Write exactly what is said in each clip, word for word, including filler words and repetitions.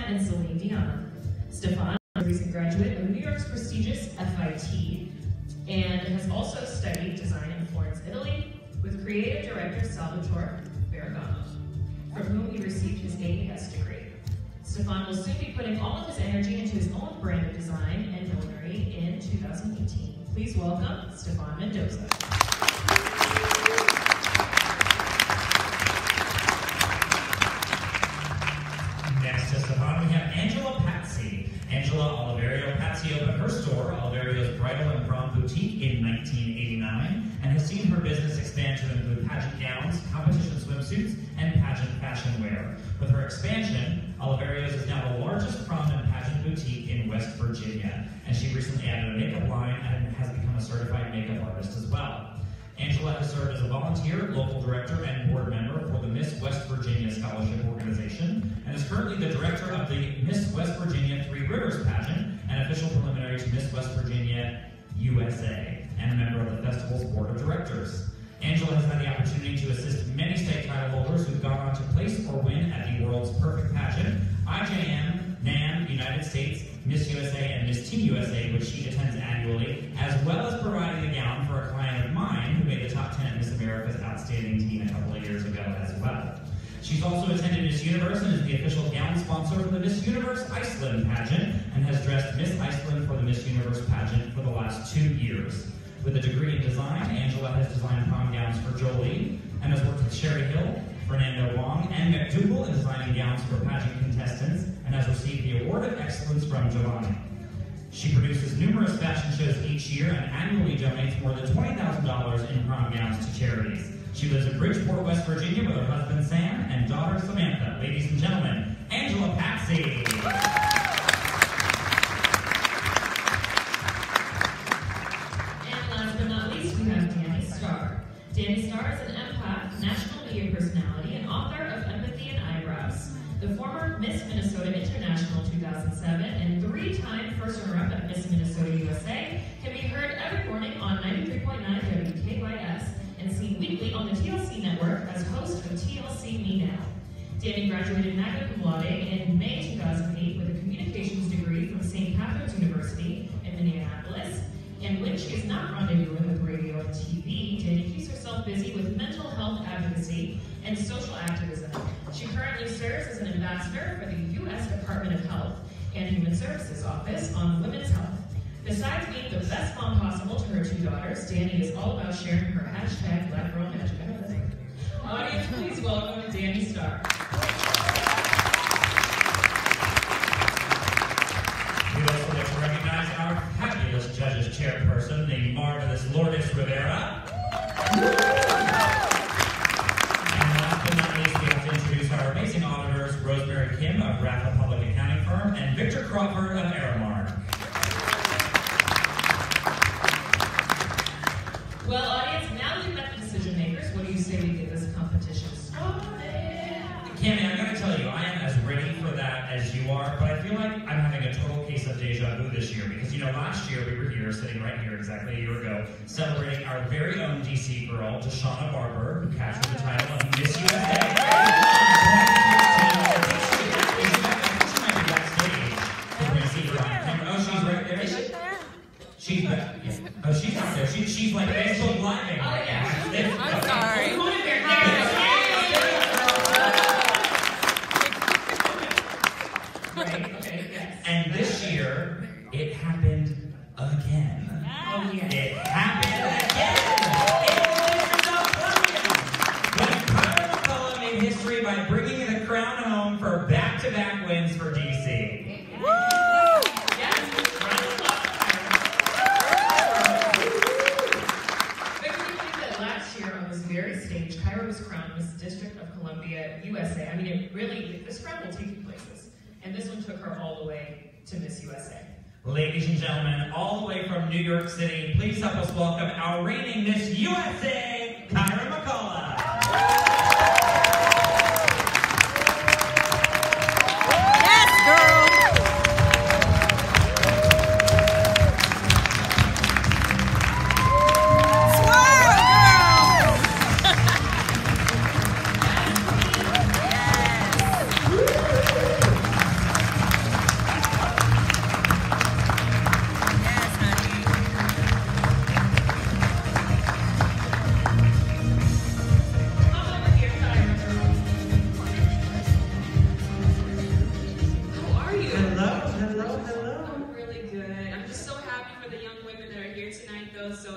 and Celine Dion. Stefan is a recent graduate of New York's prestigious F I T and has also studied design in Florence, Italy, with creative director Salvatore Ferragamo, from whom he received his A S degree. Stefan will soon be putting all of his energy into his own brand of design and millinery in two thousand eighteen. Please welcome Stefan Mendoza. Next to Stefan, we have Angela Pazzi. Angela Oliverio Pazzi opened her store, Oliverio's Bridal and Prom Boutique, in nineteen eighty-nine, and has seen her business expand to include pageant gowns, competition swimsuits, and pageant fashion wear. With her expansion, Oliverio's is now the largest prom and pageant boutique in West Virginia, and she recently added a makeup line and has become a certified makeup artist as well. Angela has served as a volunteer, local director, and board member for the Miss West Virginia Scholarship Organization, and is currently the director of the Miss West Virginia Three Rivers pageant, an official preliminary to Miss West Virginia U S A, and a member of the festival's board of directors. Angela has had the opportunity to assist many state title holders who've gone on to place or win at the World's Perfect Pageant, I J M, NAM, United States, Miss U S A, and Miss Teen U S A, which she attends annually, as well as providing a gown for a client of mine who made the top ten at Miss America's Outstanding Teen a couple of years ago as well. She's also attended Miss Universe and is the official gown sponsor for the Miss Universe Iceland pageant, and has dressed Miss Iceland for the Miss Universe pageant for the last two years. With a degree in design, Angela has designed prom gowns for Jolie, and has worked with Sherry Hill, Fernando Wong, and McDougal in designing gowns for pageant contestants, and has received the Award of Excellence from Giovanni. She produces numerous fashion shows each year and annually donates more than twenty thousand dollars in prom gowns to charities. She lives in Bridgeport, West Virginia with her husband Sam and daughter Samantha. Ladies and gentlemen, Angela Pazzi. Danny Starr is an empath, national media personality, and author of Empathy and Eyebrows. The former Miss Minnesota International two thousand seven and three-time first runner-up at Miss Minnesota U S A can be heard every morning on ninety-three point nine W K Y S and seen weekly on the T L C network as host of T L C Me Now. Danny graduated magna cum laude in May two thousand eight with a communications degree from Saint Catherine's University in Minneapolis. And when she is not rendezvousing with radio and T V, Danny keeps herself busy with mental health advocacy and social activism. She currently serves as an ambassador for the U S Department of Health and Human Services Office on Women's Health. Besides being the best mom possible to her two daughters, Danny is all about sharing her hashtag Black Girl Magic. Audience, please welcome Danny Starr. We'd also like to recognize our fabulous judges chairperson, the marvelous Lourdes Rivera. And last but not least, we have to introduce our amazing auditors, Rosemary Kim of Rafa Public Accounting Firm and Victor Crawford of Aramark. Well, audience, now that we've met the decision makers, what do you say we get this competition started? Cammie, I gotta tell you, I am as ready for that as you are, but I feel like I'm having a total case of deja vu this year, because, you know, last year we were here, sitting right here exactly a year ago, celebrating our very own D C girl, Deshauna Barber, who captured the title of Miss U S A. Oh, she's right there. Is she? She's back. Yeah. Oh, she's out there. She, she's like Facebook Living right now. I'm sorry. Right, okay, yes. And this year, it happened again. Oh, yeah. It happened again! When Kyra McCullough made history by bringing the crown home for back-to-back wins for D C. Woo! Yes, round of applause for Kyra. But can you believe that last year on this very stage, Kyra was crowned Miss District of Columbia, U S A. I mean, it really, this crown will take you places. And this one took her all the way to Miss U S A. Ladies and gentlemen, all the way from New York City, please help us welcome our reigning Miss U S A, Kyra McCullough. Yes, girl.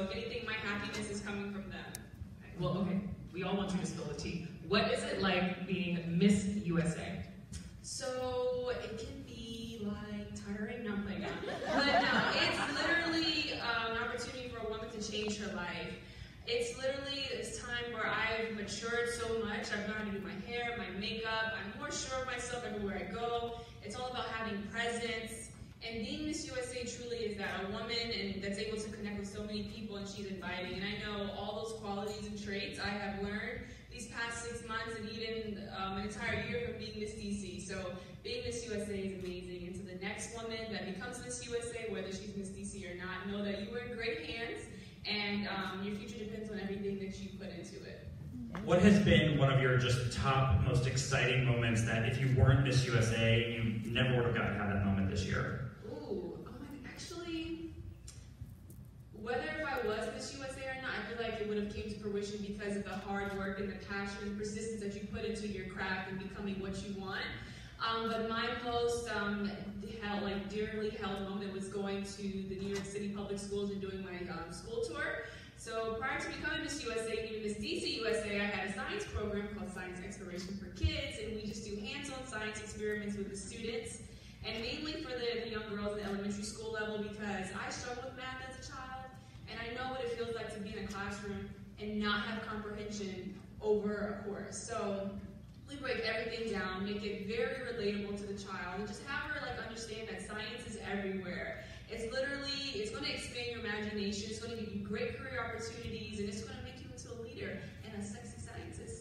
if anything, my happiness is coming from them. Well, okay, we all want you to spill the tea. What is it like being Miss U S A? So it can be like tiring, no, I'm playing now. But no, it's literally um, an opportunity for a woman to change her life. It's literally this time where I've matured so much. I've learned how to do my hair, my makeup. I'm more sure of myself everywhere I go. It's all about having presence. And being Miss U S A truly is that, a woman and that's able to connect with so many people, and she's inviting. And I know all those qualities and traits I have learned these past six months and even um, an entire year from being Miss D C. So being Miss U S A is amazing. And to the next woman that becomes Miss U S A, whether she's Miss D C or not, know that you are in great hands, and um, your future depends on everything that you put into it. What has been one of your just top, most exciting moments that if you weren't Miss U S A, you never would have gotten to have that moment this year? Ooh, oh my, actually, whether if I was Miss U S A or not, I feel like it would have came to fruition because of the hard work and the passion and persistence that you put into your craft and becoming what you want. Um, but my most um, held, like dearly held moment was going to the New York City Public Schools and doing my um, school tour. So prior to becoming Miss U S A and even Miss D C U S A, I had a science program called Science Exploration for Kids, and we just do hands-on science experiments with the students, and mainly for the, the young girls at the elementary school level, because I struggled with math as a child, and I know what it feels like to be in a classroom and not have comprehension over a course. So we break everything down, make it very relatable to the child, and just have her like understand that science is everywhere. It's literally, it's going to expand your imagination, it's going to give you great career opportunities, and it's going to make you into a leader and a sexy scientist.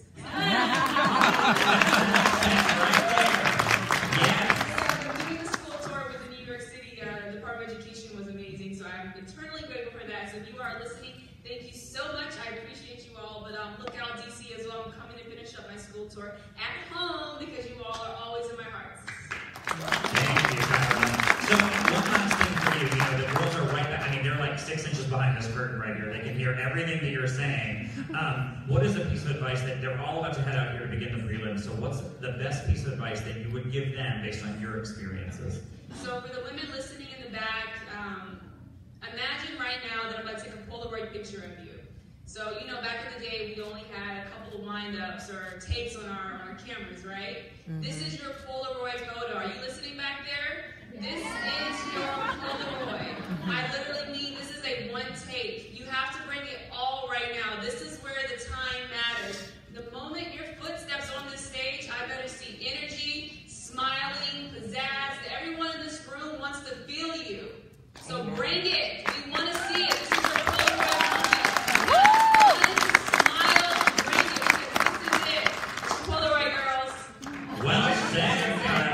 Doing the school tour with the New York City uh, Department of Education was amazing, so I'm eternally grateful for that. So if you are listening, thank you so much. I appreciate you all, but um, look out D C as well. I'm coming to finish up my school tour at home because you all are always in my hearts. Thank you, Kyra. So one last thing for you, you know, the girls are right back, I mean, they're like six inches behind this curtain right here. They can hear everything that you're saying. Um, what is a piece of advice that they're all about to head out here to begin the prelims? So what's the best piece of advice that you would give them based on your experiences? So for the women listening in the back, um, imagine right now that I'm about to take a Polaroid picture of you. So, you know, back in the day, we only had a couple of wind-ups or tapes on our, on our cameras, right? Mm-hmm. This is your Polaroid photo. Are you listening back there? This is your Polaroid. I literally mean this is a one take. You have to bring it all right now. This is where the time matters. The moment your foot steps on this stage, I better see energy, smiling, pizzazz. Everyone in this room wants to feel you. So bring it. We want to see it. This is your Polaroid moment. Smile, bring it. This is it. Polaroid girls. Well said.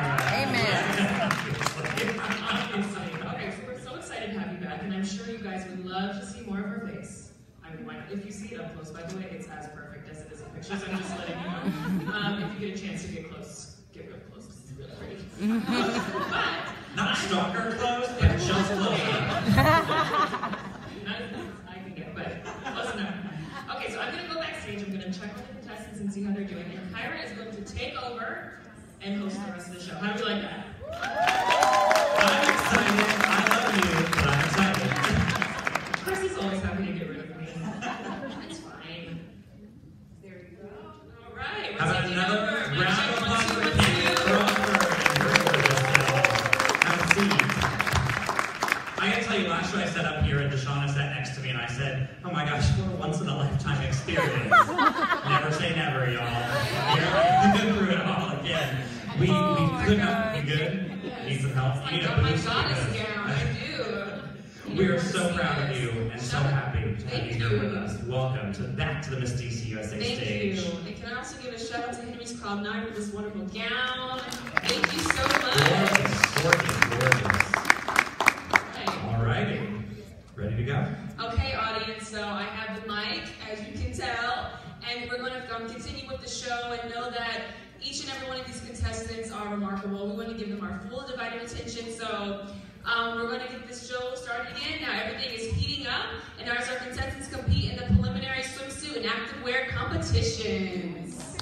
Okay, so we're so excited to have you back, and I'm sure you guys would love to see more of her face. I mean, why not? If you see it up close, by the way, it's as perfect as it is in pictures. I'm just letting you know. Um, if you get a chance to get close, get real close, because it's really pretty. But not stalker close, but just close enough. Not as close as I can get, but close enough. Okay, so I'm going to go backstage. I'm going to check on the contestants and see how they're doing. And Kyra is going to take over and host the rest of the show. How do you like that? I'm excited. I love you, but I'm excited. Chris is always happy to get rid of me. It's fine. There you go. All right. How about another round of applause for Kenya Crawford and her gorgeous self? Have a seat. I gotta tell you, last show I sat up here and Deshauna sat next to me and I said, oh my gosh, what a once in a lifetime experience. Never say never, y'all. Here I am through it all again. We, oh we could God. not be good. Yes. Need some help? I You need got a my boost goddess because- gown. I do. We are so proud of you and so happy to have Thank you here you. with us. Welcome to back to the Miss D C U S A Thank stage. you. And can I also give a shout out to Henry's Cloud nine for this wonderful gown. Thank you so much. Gorgeous, gorgeous, gorgeous. Right. All righty. Ready to go? Okay, audience, so I have the mic, as you can tell, and we're going to um, continue with the show and know that each and every one of these contestants are remarkable. We want to give them our full divided attention, so um, we're going to get this show started again. Now everything is heating up, and as our contestants compete in the preliminary swimsuit and activewear competitions.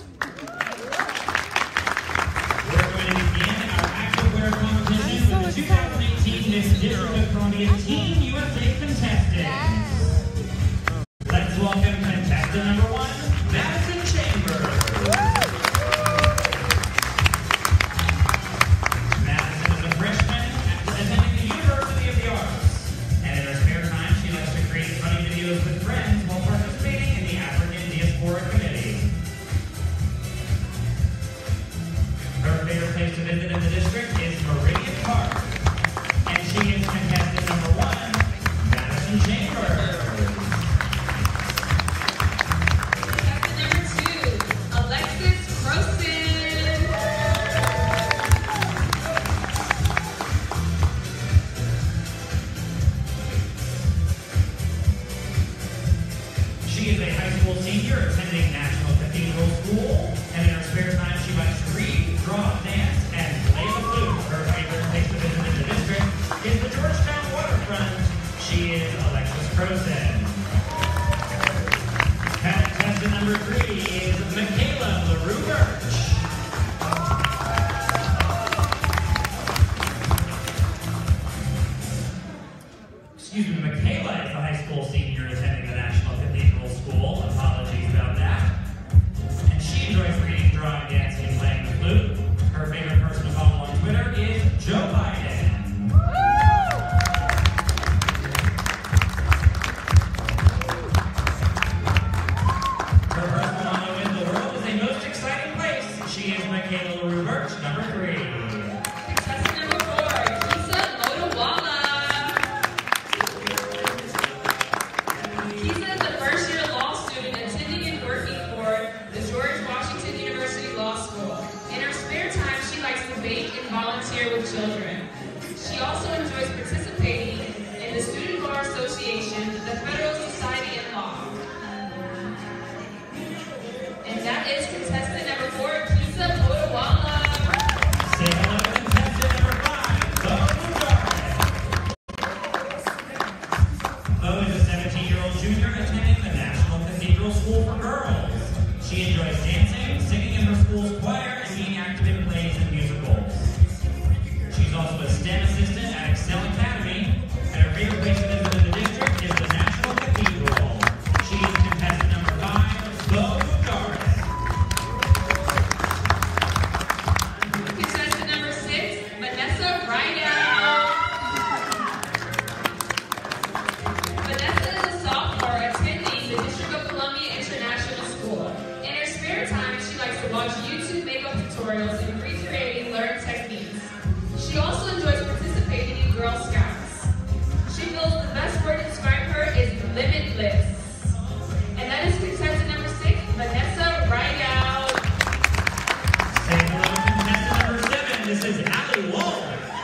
We're going to begin our activewear competition with the two thousand eighteen Miss District of Columbia Teen U S A contestants. visit in the district is Meridian Park. And she is contestant number one, Madison Chambers. Contestant number two, Alexis Croson. She is a high school senior attending National Cathedral School, and in her spare time she likes to read, draw, dance, and play the flute. Her favorite place to visit in the district is the Georgetown waterfront. She is Alexis Croson. Contestant number three is Michaela LaRue Birch. Excuse me, Michaela is a high school senior attending the National Cathedral School. Apologies about that. And she enjoys reading, drawing, dancing, and playing the flute. Her favorite person to follow on Twitter is Joe Biden. Her personal motto is the world is a most exciting place. She is Michaela LaRue Birch, number three. Contestant number four, Kisa Motowala. Kisa is a first-year law student attending and working for the George Washington University Law School. In her spare time, she likes to bake and volunteer with children. She also enjoys participating in the Student Bar Association, the Federal Society in Law. And that is contestant number four, Kisa Motowala. Say hello to contestant number five, Bo Mugaret. Bo is a seventeen-year-old junior attending the National Cathedral School for Girls. She enjoys dancing, singing in her school's choir, and being active in plays and musicals. She's also a STEM assistant at Excel Academy, and her favorite place to visit in the district is the National Cathedral. She is contestant number five, Bo Mugaret. Contestant number six, Vanessa Rydell. Vanessa is a sophomore attending the District of Columbia International School. In her spare time, she likes to watch YouTube makeup tutorials and recreate and learn techniques. She also enjoys participating in Girl Scouts. She feels the best word to describe her is limitless. And that is contestant number six, Vanessa Rydell. Say hello to contestant number seven. This is Allie Wall.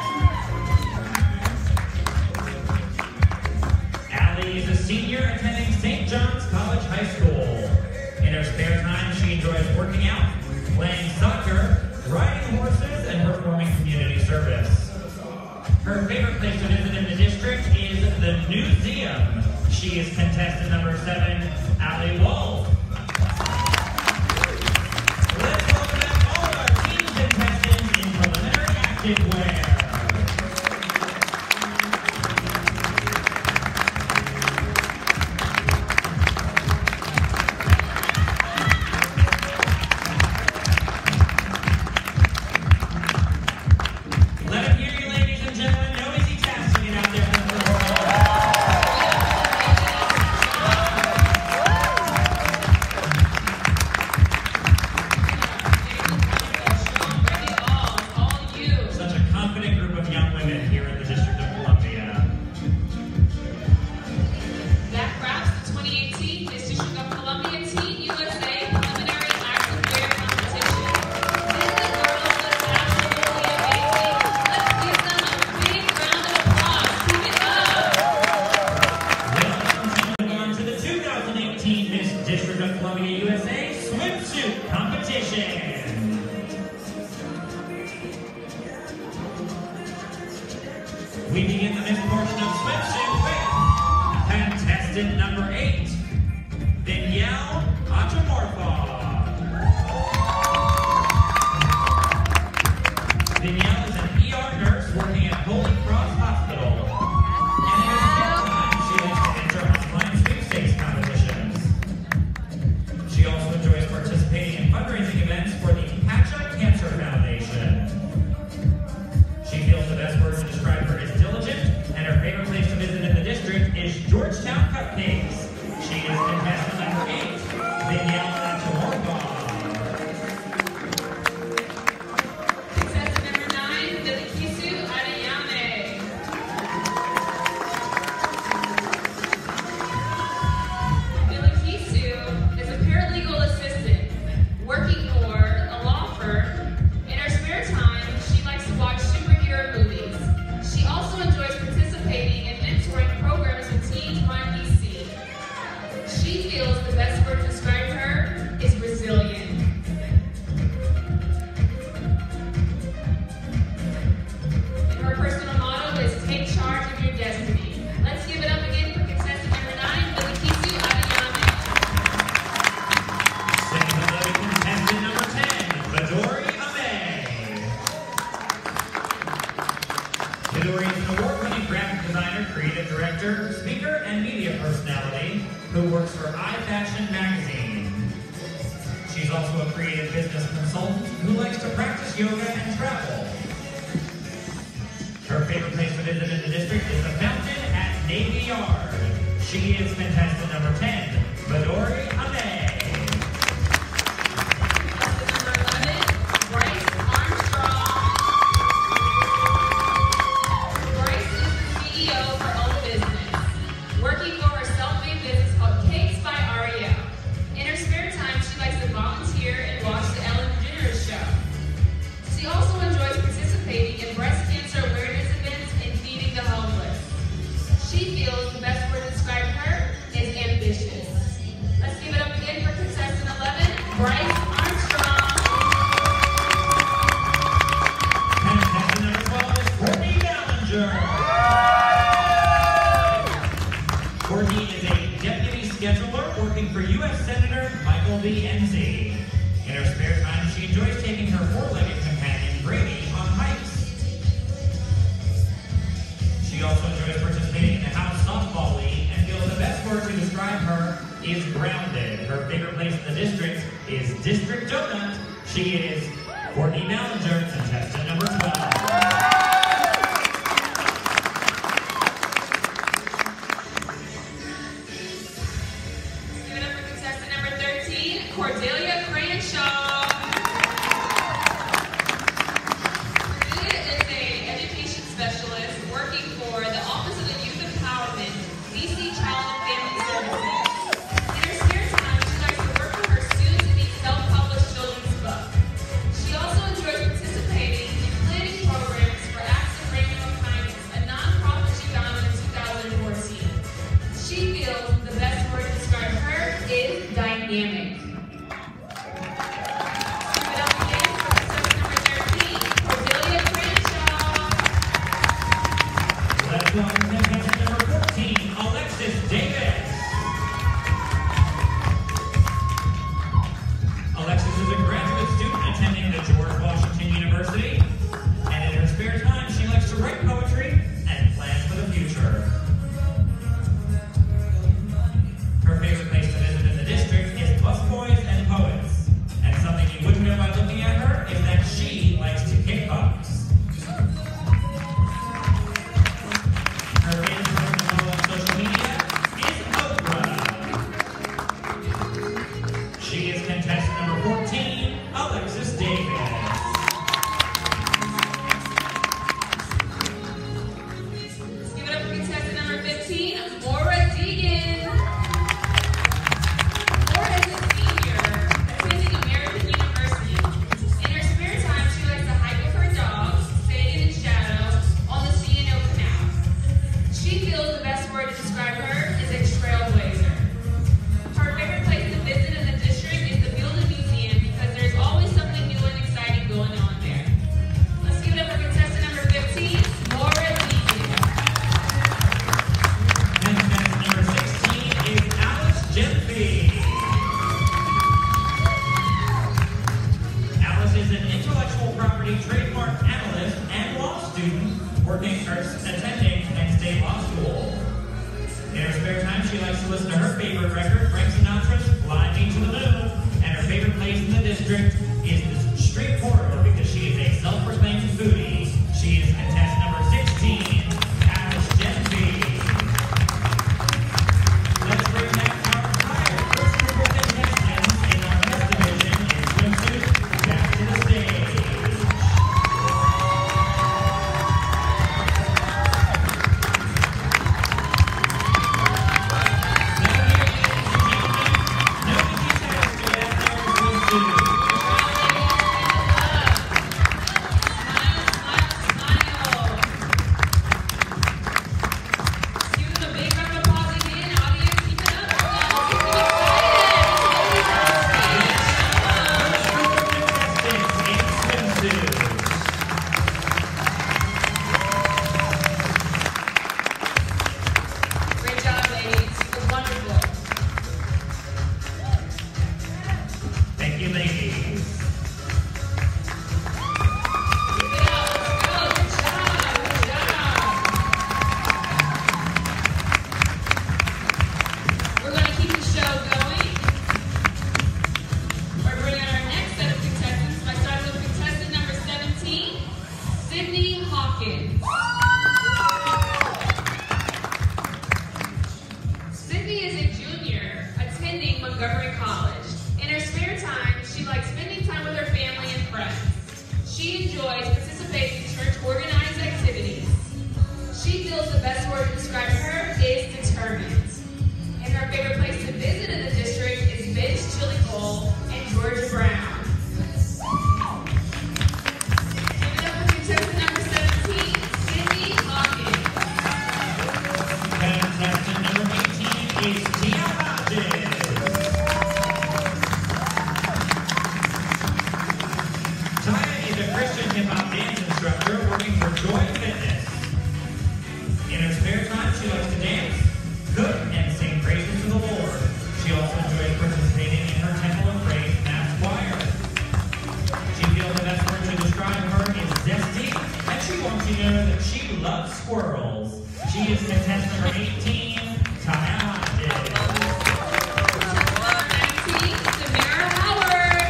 Allie is a senior attending Saint John's College High School. In her spare time, she enjoys working out, playing soccer, riding horses, and performing community service. Her favorite place to visit in the district is the Newseum. She is contestant number seven, Allie Wall. Let's welcome back all of our team contestants in preliminary active wear. Let them hear you, ladies and gentlemen. No easy task to get out there from the world. Such a confident group of young women here in the District of Columbia. That wraps the twenty eighteen Miss District of Columbia Teen U S A Preliminary Active Wear Competition. Didn't the girls look absolutely amazing? Let's give them a big round of applause. Keep it up. Moving on to the two thousand eighteen Miss District of Columbia U S A Swimsuit Competition. We begin the Miss portion of swimsuit with contestant number eight, Danielle Achamorfa. Danielle is an E R nurse working at Holy Cross Hospital. And in her spare time, she likes to enter online sweepstakes competitions. She also enjoys participating in fundraising events for the Pacha Cancer Foundation. She feels the best word to describe her is diligent, and her favorite place to visit in the district is Georgetown Cupcakes. She is contestant number eight, Danielle Achamorfa. Contestant number Midori is an award-winning graphic designer, creative director, speaker, and media personality who works for iFashion magazine. She's also a creative business consultant who likes to practice yoga and travel. Her favorite place to visit in the district is the fountain at Navy Yard. She is contestant number ten, Midori Ame. Courtney is a deputy scheduler working for U S Senator Michael V. Enzi. In her spare time, she enjoys taking her four-legged companion, Brady, on hikes. She also enjoys participating in the House Softball League and feels the best word to describe her is grounded. Her favorite place in the district is District Donut. She is Courtney Ballinger, contestant number twelve. Cordelia Cranshaw. Cordelia is an education specialist working for the Office of the Youth Empowerment, D C Child and Family Services. In her spare time, she likes to work with her students in each self-published children's book. She also enjoys participating in planning programs for Acts of Rainbow Kindness, a nonprofit she founded in two thousand fourteen. She feels the best word to describe her is dynamic. Contestant number fourteen, Alexis Davis. Alexis is a graduate student attending the George Washington University, and in her spare time, she likes to write poetry and plan for the future. Her favorite place to visit in the district is Busboys and Poets, and something you wouldn't know by looking at her is that she likes to kickbox. She is contestant number fourteen, Alexis Davis. Let's give it up for contestant number fifteen, Maura Deegan. Maura is a senior attending American University. In her spare time, she likes to hike with her dogs, sitting in shadow on the C and O Canal. She feels the best word to describe her is a trailblazer. Her favorite place to visit in the district is the Building Museum because there's always something new and exciting going on there. Let's give it up for contestant number fifteen, Maura Deegan. Contestant number sixteen is Alice Jemfe. Alice is an intellectual property trademark analyst and law student working or attending Penn State Law School. In her spare time, she likes to listen to her favorite record, Frank Sinatra's Fly Me to the Moon, and her favorite place in the district is the street corridor because she is a self-proclaimed foodie. She is contestant number sixteen, Alice Jemfe. Let's bring back our entire first group of contestants in our test division in swimsuit back to the stage. Now, ladies and gentlemen, Sydney Hawkins. Sydney is a junior attending Montgomery College. In her spare time, she likes spending time with her family and friends. She enjoys participating in church organized activities. She feels the best word to describe her is determined. And her favorite place to visit in the district is Ben's Chili Bowl and Georgia Brown. Give it up for contestant number seventeen, Sydney Hawkins. Contestant number eighteen is Tia Hodges. Tia is a Christian hip-hop dance instructor working for Joy Fitness. In her spare time, she likes to dance, cook, and sing praises to the Lord. She also enjoys participating in her Temple of Praise mass choir. She feels the best word to describe her is zesty, and she wants you to know that she loves squirrels. She is contestant number eighteen, Tia Hodges. nineteen, Samira Howard.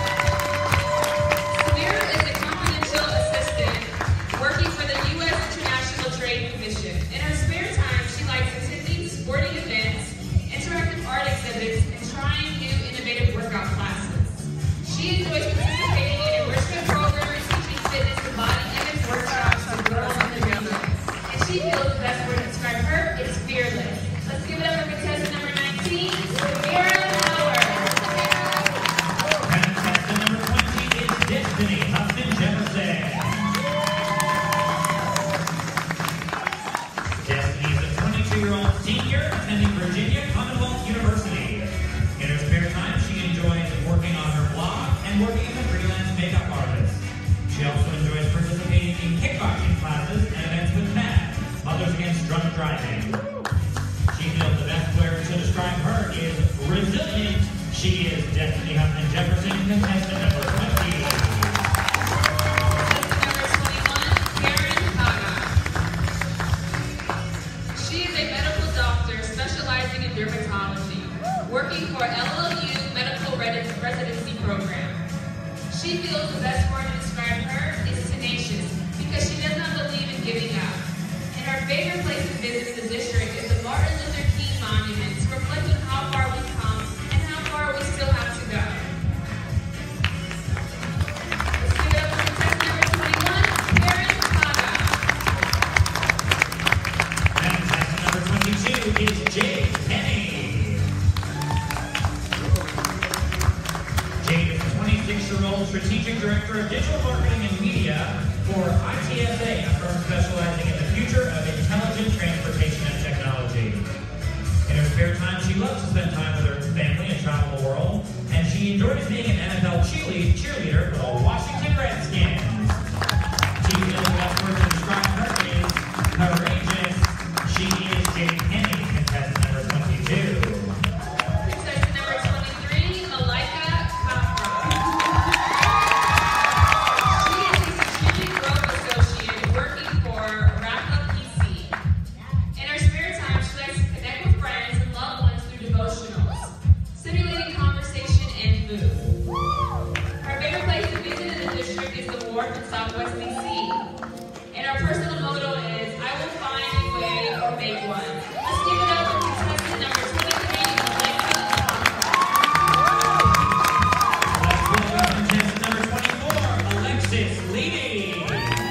Samira is a confidential assistant working for the U S International Trade Commission. In her spare time, she likes attending sporting events, interactive art exhibits, and trying new innovative workout classes. She enjoys participating in enrichment programs, teaching fitness and body image workshops to girls in the region. And she feels the best word to describe her is fearless. Let's give it up for contestant number nineteen, Samira Howard. Contestant number twenty is Destiny Hudson Jefferson. Destiny is a twenty-two-year-old senior attending Virginia Commonwealth University. In her spare time, she enjoys working on her blog and working as a freelance makeup artist. She also enjoys participating in kickboxing classes and events with M A D, Mothers Against Drunk Driving. She feels the best word to describe her is resilient. She is Destiny Hudson Jefferson, contestant number twenty. Number twenty-one, Karen Haga. She is a medical doctor specializing in dermatology, working for L L U Medical Res- Residency Program. She feels the best word to describe her is tenacious because she does not believe in giving up. And her favorite place to visit in the district is the Martin Luther King Monument to reflect on how far we've come and how far we still have to go. Let's give it up for contestant number twenty-one, Karen Haga. Contestant number twenty-two is Jade Penny. Jade is a twenty-six-year-old strategic director of digital marketing and media for I T S A, a firm specializing in the future of intelligent transportation and technology. In her spare time, she loves to spend time with her family and travel the world, and she enjoys being an N F L cheerle- cheerleader for the Washington Redskins. She feels the best word to describe her is courageous. She is Jade Penny, contestant number twenty-two. Contestant number twenty-three, Malika Kafra. She is a strategic growth associate working for Rafa P C. In her spare time, she likes to connect with friends and loved ones through devotionals, simulating conversation and food. Her favorite place to visit in the district is the Wharf in Southwest D C. And her personal motto is, I will find a way or make one. Let's give it up for contestant number twenty-three, Malika Kafra. Let's welcome contestant number twenty-four, Alexis Levy.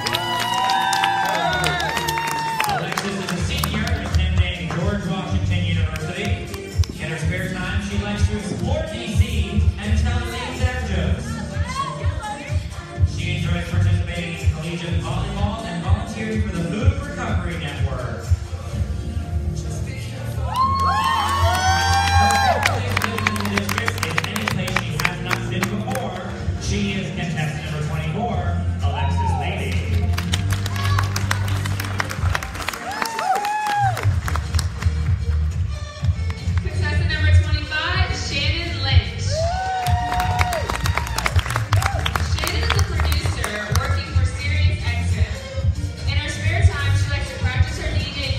Alexis is a senior attending George Washington University. In her spare time, she likes to explore D C and tell lame dad jokes. She enjoys participating in collegiate volleyball and volunteering for the Food Recovery Network. Her favorite place to visit in the district is any place she has not been before. She is contestant number twenty-four, Alexis Levy. Contestant number twenty-five, Shannon Lynch. Shannon is a producer working for Sirius X M. In her spare time, she likes to practice her D J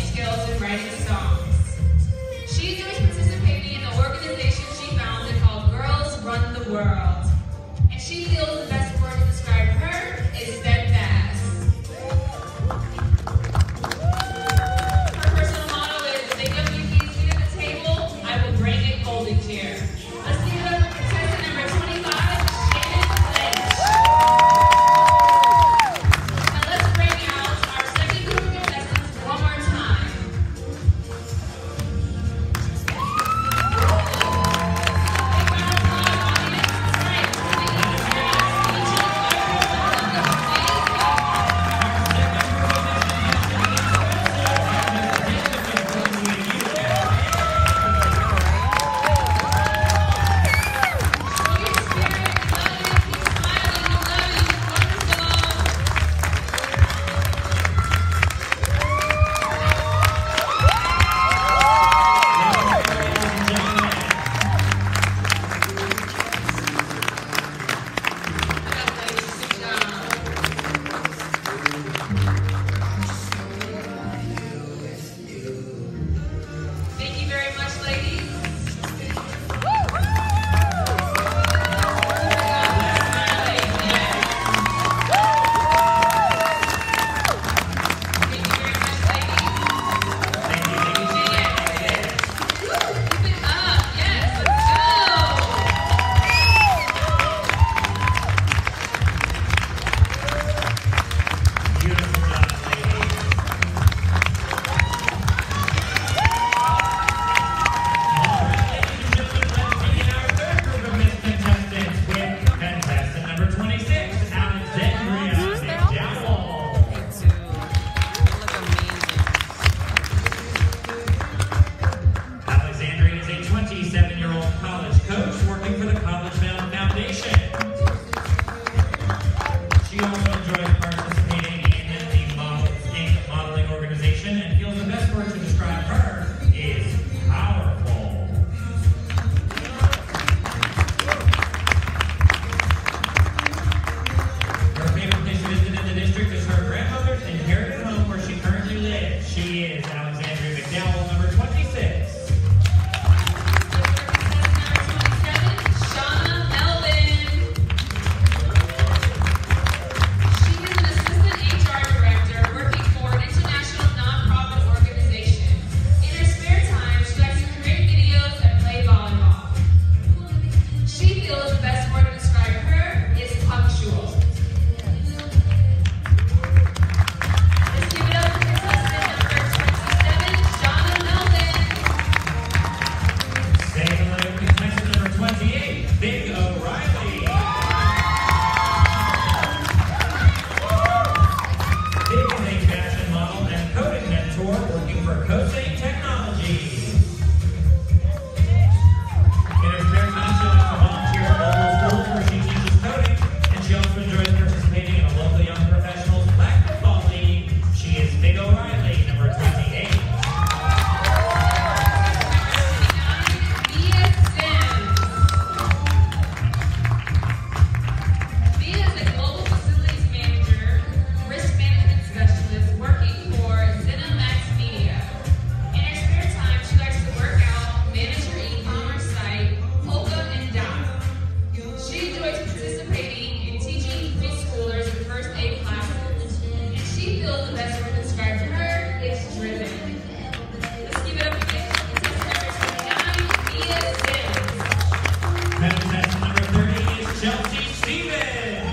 feels the best word to describe her is driven. Let's give it up again. Contestant number twenty-nine, Mia Sims. Contestant number thirty is Chelsea Stevens.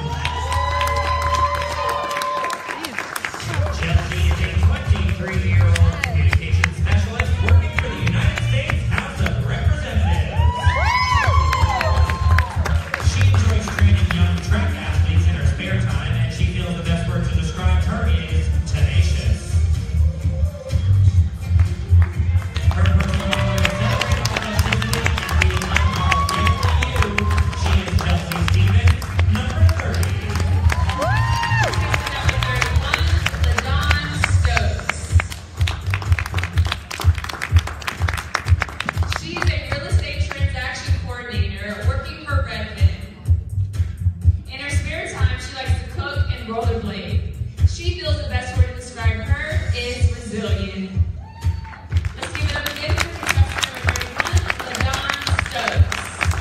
Chelsea is a twenty-three-year-old communication specialist working for the United States House of Representatives. She enjoys training young track athletes in her spare time, and she feels the best word to describe her is tenacious. Her personal motto is celebrate authenticity and be unapologetic for you. She is Chelsea Stevens, number thirty. She's a real estate transaction coordinator working for Redfin. In her spare time, she likes to cook and rollerblade. She feels the best word to describe her is resilient. Let's give it up again for contestant number thirty-one, LaDon Stokes.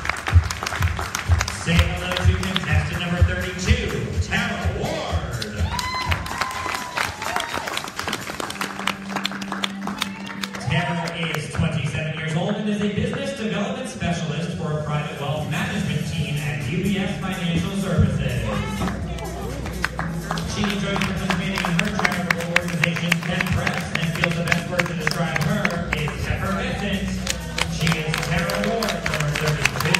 Say hello to contestant number thirty-two, Tara Ward. Tara is twenty-seven years old and is a business development specialist for a private wealth management team at U B S Financial Services. She enjoys participating in her charitable organization, Ken Press, and feels the best word to describe her is effervescent. She is Tara Ward, number thirty-two.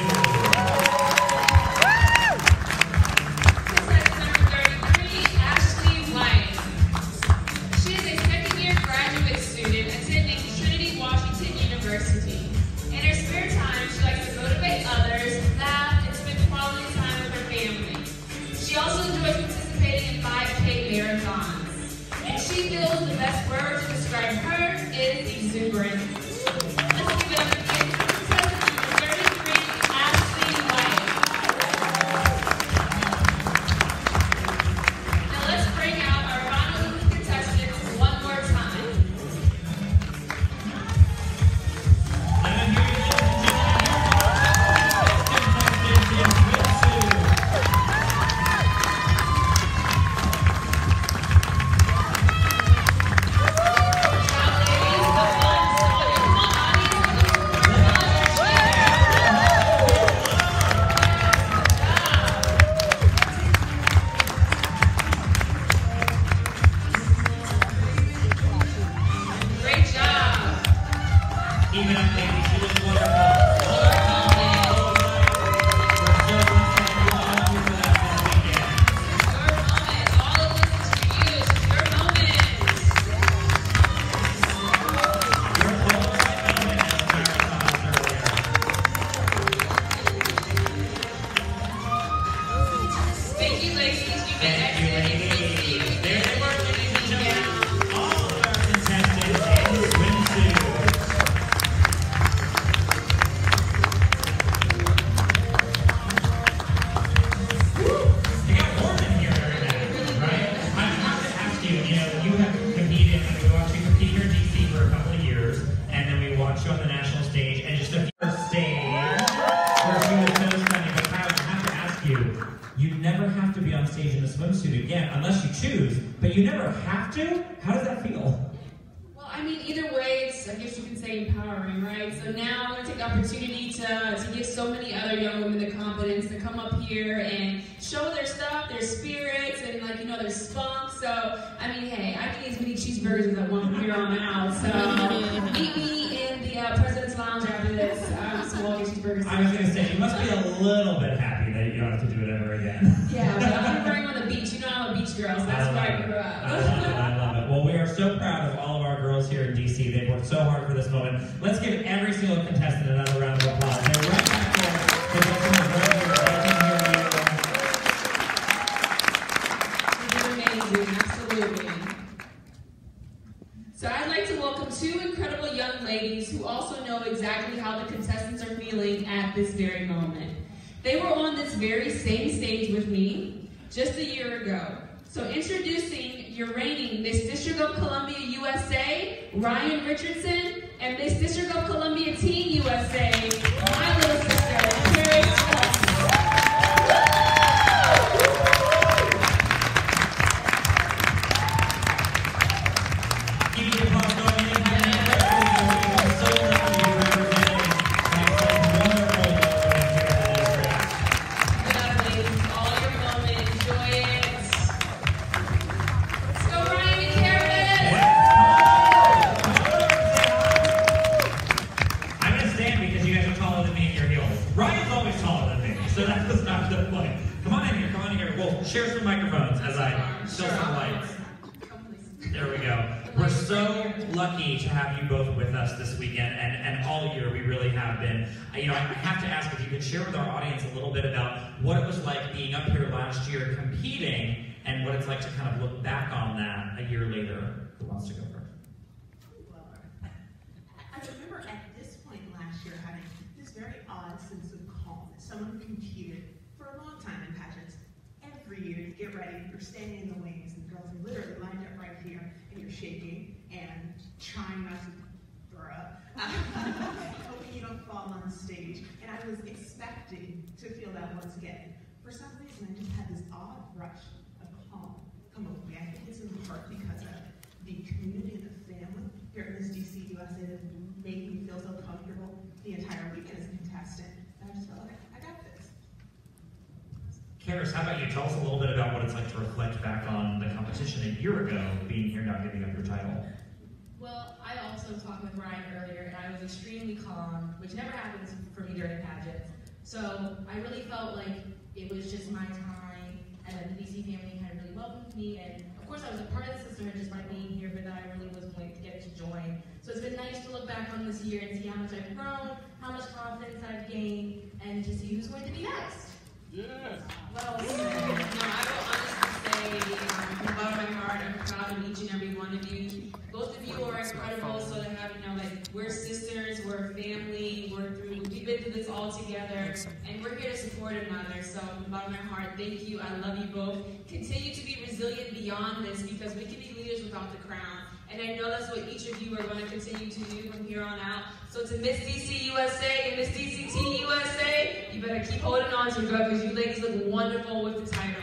Contestant number thirty-three, Ashley White. She is a second-year graduate student attending Trinity Washington University. In her spare time, she likes to motivate others, laugh, and spend quality time with her family. She also enjoys participating in five K marathons. And she feels the best word to describe her is exuberant. Let's give it up again for contestant number thirty-three, Ashley White. Now let's bring out our final contestants one more time. And here you go, contestants in swimsuit. Now, ladies, the fun started. Come on, audience. Great job. Keep it up, ladies. You look wonderful. We're so excited to have you for that this weekend. Your moment. All of this is for you. It's your moment. You're full of excitement, as Tara told us earlier. Thank you, ladies. You've been Thank you, excellent. ladies. Thank you. There they were, ladies and gentlemen. All of our contestants in swimsuits. You got warm in here during that, right? I have to ask you, you know, you have competed, and we watched you compete here in D C for a couple of years, and then we watched you on the national stage, and just a few stage where she was so stunning. But Kyle, I have to ask you, you never have to be on stage in a swimsuit again, unless you choose, but you never have to? How does that feel? Well, I mean, either way, it's, I guess you can say empowering, right? So now I'm going to take the opportunity to, to give so many other young women the confidence to come up here and show their stuff, their spirits, and, like, you know, their spunk. So, I mean, hey, I can eat as many cheeseburgers as I want from here on out. So, meet me in the uh, President's Lounge after this. Um, so we'll get cheeseburgers. I was going to say, you must be a little bit happy that you don't have to do it ever again. Yeah, but I'm going to bring on the beach. You know I'm a beach girl, so that's where I grew I up. love it. I love it. Well, we are so proud of all of our girls here in D C. They've worked so hard for this moment. Let's give every single contestant another round of applause. They're right back there. They're going to hear You did amazing, absolutely. So I'd like to welcome two incredible young ladies who also know exactly how the contestants are feeling at this very moment. They were on this very same stage with me just a year ago. So introducing your reigning Miss District of Columbia U S A, Ryan Richardson, and Miss District of Columbia Teen U S A, my little sister, Carrie Scott. Keep the applause going. We're so lucky to be representing such wonderful women here in the district. Good job, ladies. All your moment. Enjoy it. Let's go, Ryan and Karen. I'm going to stand because you guys are taller than me in your heels. Ryan's always taller than me, so that was not the point. Come on in here, come on in here. We'll share some microphones as I show some lights. There we go. We're so lucky to have you both with us this weekend, and, and all year we really have been. I- You know, I I have to ask if you could share with our audience a little bit about what it was like being up here last year competing, and what it's like to kind of look back on that a year later. Who wants to go first? Well, I remember at this point last year having this very odd sense of calm. Someone who competed for a long time in pageants. Every year you get ready, you're standing in the wings, and the girls are literally lined up right here, and you're shaking and trying not to throw up, hoping you don't fall on the stage. And I was expecting to feel that once again. For some reason, I just had this odd rush of calm come over me. I think it's in part because of the community and the family here at Miss D C U S A that made me feel so comfortable the entire weekend as a contestant. And I just felt like I got this. Karis, how about you? Tell us a little bit about what it's like to reflect back on the competition a year ago, being here now giving up your title. Well, I also talked with Ryan earlier, and I was extremely calm, which never happens for me during pageants. So I really felt like it was just my time, and that the D C family had really welcomed me. And of course, I was a part of the sisterhood just by being here, but I really was going to get to join. So it's been nice to look back on this year and see how much I've grown, how much confidence I've gained, and to see who's going to be next. Yes. Well said. No, I will honestly say, um, from the bottom of my heart, I'm proud of each and every one of you. Both of you are incredible. So to have, you know, like, we're sisters, we're family, we're through, we've been through this all together, and we're here to support another. So from the bottom of my heart, thank you. I love you both. Continue to be resilient beyond this, because we can be leaders without the crown. And I know that's what each of you are going to continue to do from here on out. So to Miss D C U S A and Miss D C T U S A, you better keep holding on to it, because you ladies look wonderful with the title.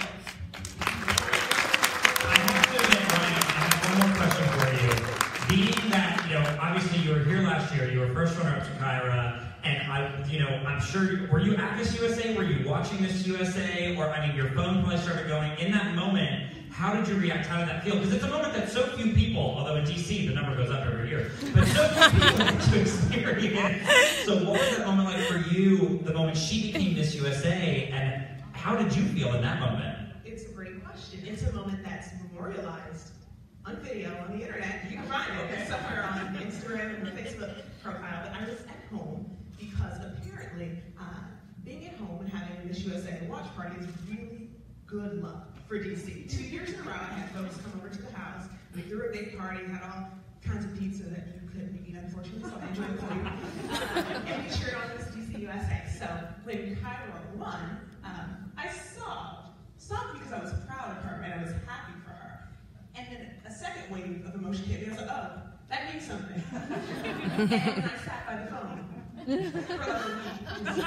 I have to admit, Ryan, I have one more question for you. Being that, you know, obviously you were here last year, you were first runner-up to Kyra, and I, you know, I'm sure, were you at Miss U S A? Were you watching Miss U S A? Or, I mean, your phone probably started going. In that moment, how did you react? How did that feel? Because it's a moment that so few people, although in D C the number goes up every year, but so few people get to experience. So what was that moment like for you, the moment she became Miss U S A, and how did you feel in that moment? It's a great question. It's a moment that's memorialized on video on the internet. You can find it. It's somewhere on Instagram and Facebook profile. But I was at home because apparently uh, being at home and having a Miss U S A watch party is really good luck for D C. Two years in a row, I had folks come over to the house. We threw a big party, had all kinds of pizza that you couldn't eat, unfortunately, so I enjoyed the food. Uh, and we cheered on Miss D C U S A. So when Kyra won, um, I sobbed. Sobbed because I was proud of her and I was happy for her. And then a second wave of emotion hit me. I was like, oh, that means something. And then I sat by the phone. For like a week.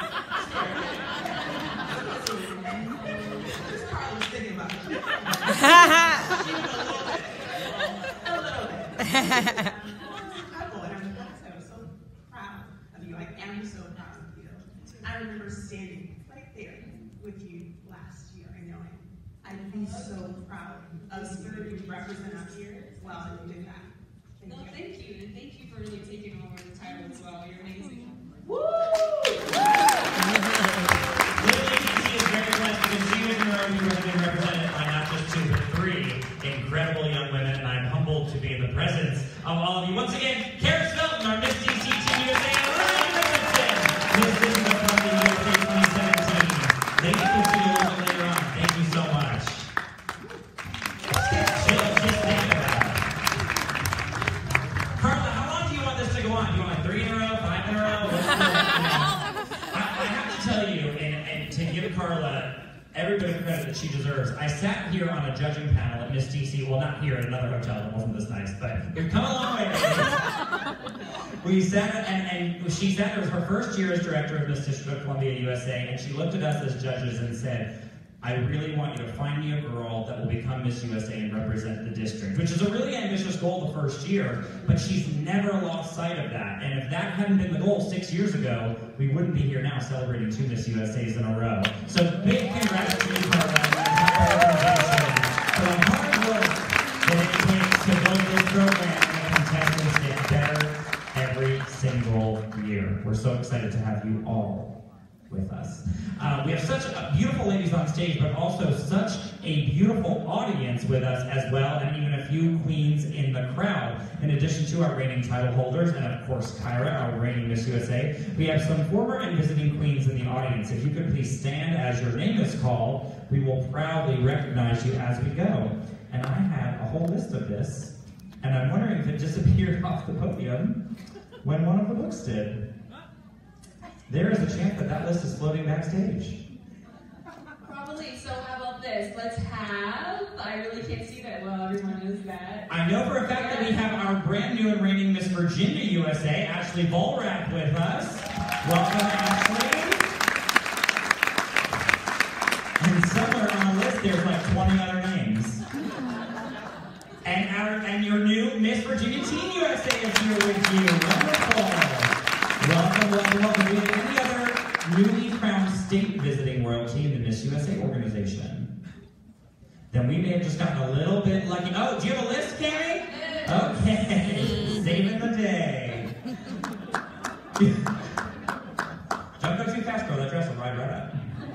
Just Carla was thinking about it. A little bit. A little bit. Um, incredible. And I was, like I said, I was so proud of you. I am so proud of you. I remember standing right there with you last year and knowing I'd be so proud of you to represent us here. Well, and you did that. Thank No, you. thank you. And thank you for really taking over the title as well. You're amazing. Woo! Literally, D C is very blessed because she and her own have been represented by not just two, but three incredible young women, and I'm humbled to be in the presence of all of you. Once again, Karis Felton, our Miss D C Team U S A, and Ryan Richardson, Miss District of the U S A twenty seventeen. Ladies, we'll see you a little bit later on. Thank you so much. Just, just think about it. Carla, how long do you want this to go on? Do you want like three in a row, five in a row? What's the, I, I have to tell you, and, and to give Carla every bit of credit that she deserves, I sat here on a judging panel at Miss D C, well, not here, in another hotel that wasn't this nice, but we've come a long way. We sat, and, and she sat, it was her first year as director of Miss District of Columbia U S A, and she looked at us as judges and said, I really want you to find me a girl that will become Miss U S A and represent the district, which is a really ambitious goal the first year, but she's never lost sight of that. And if that hadn't been the goal six years ago, we wouldn't be here now celebrating two Miss U S As in a row. So big congrats to you, Carla, and the entire organization for the hard work that it takes to build this program and contestants get better every single year. We're so excited to have you all with us. Uh, we have such uh, beautiful ladies on stage, but also such a beautiful audience with us as well, and even a few queens in the crowd. In addition to our reigning title holders, and of course Kyra, our reigning Miss U S A, we have some former and visiting queens in the audience. If you could please stand as your name is called, we will proudly recognize you as we go. And I have a whole list of this, and I'm wondering if it disappeared off the podium when one of the books did. There is a chance that that list is floating backstage. Probably. So how about this? Let's have, I really can't see that well, everyone knows that. I know for a fact that we have our brand new and reigning Miss Virginia U S A, Ashley Volrath, with us. Welcome, Ashley. And somewhere on the list there's like twenty other names. And our and your new Miss Virginia Teen U S A is here with you. Wonderful. Welcome, welcome, welcome. Do we have any other newly crowned state visiting royalty in the Miss U S A organization? Then we may have just gotten a little bit lucky. Oh, do you have a list, Carrie? Okay, saving the day. Don't go too fast, girl. That dress will ride right up.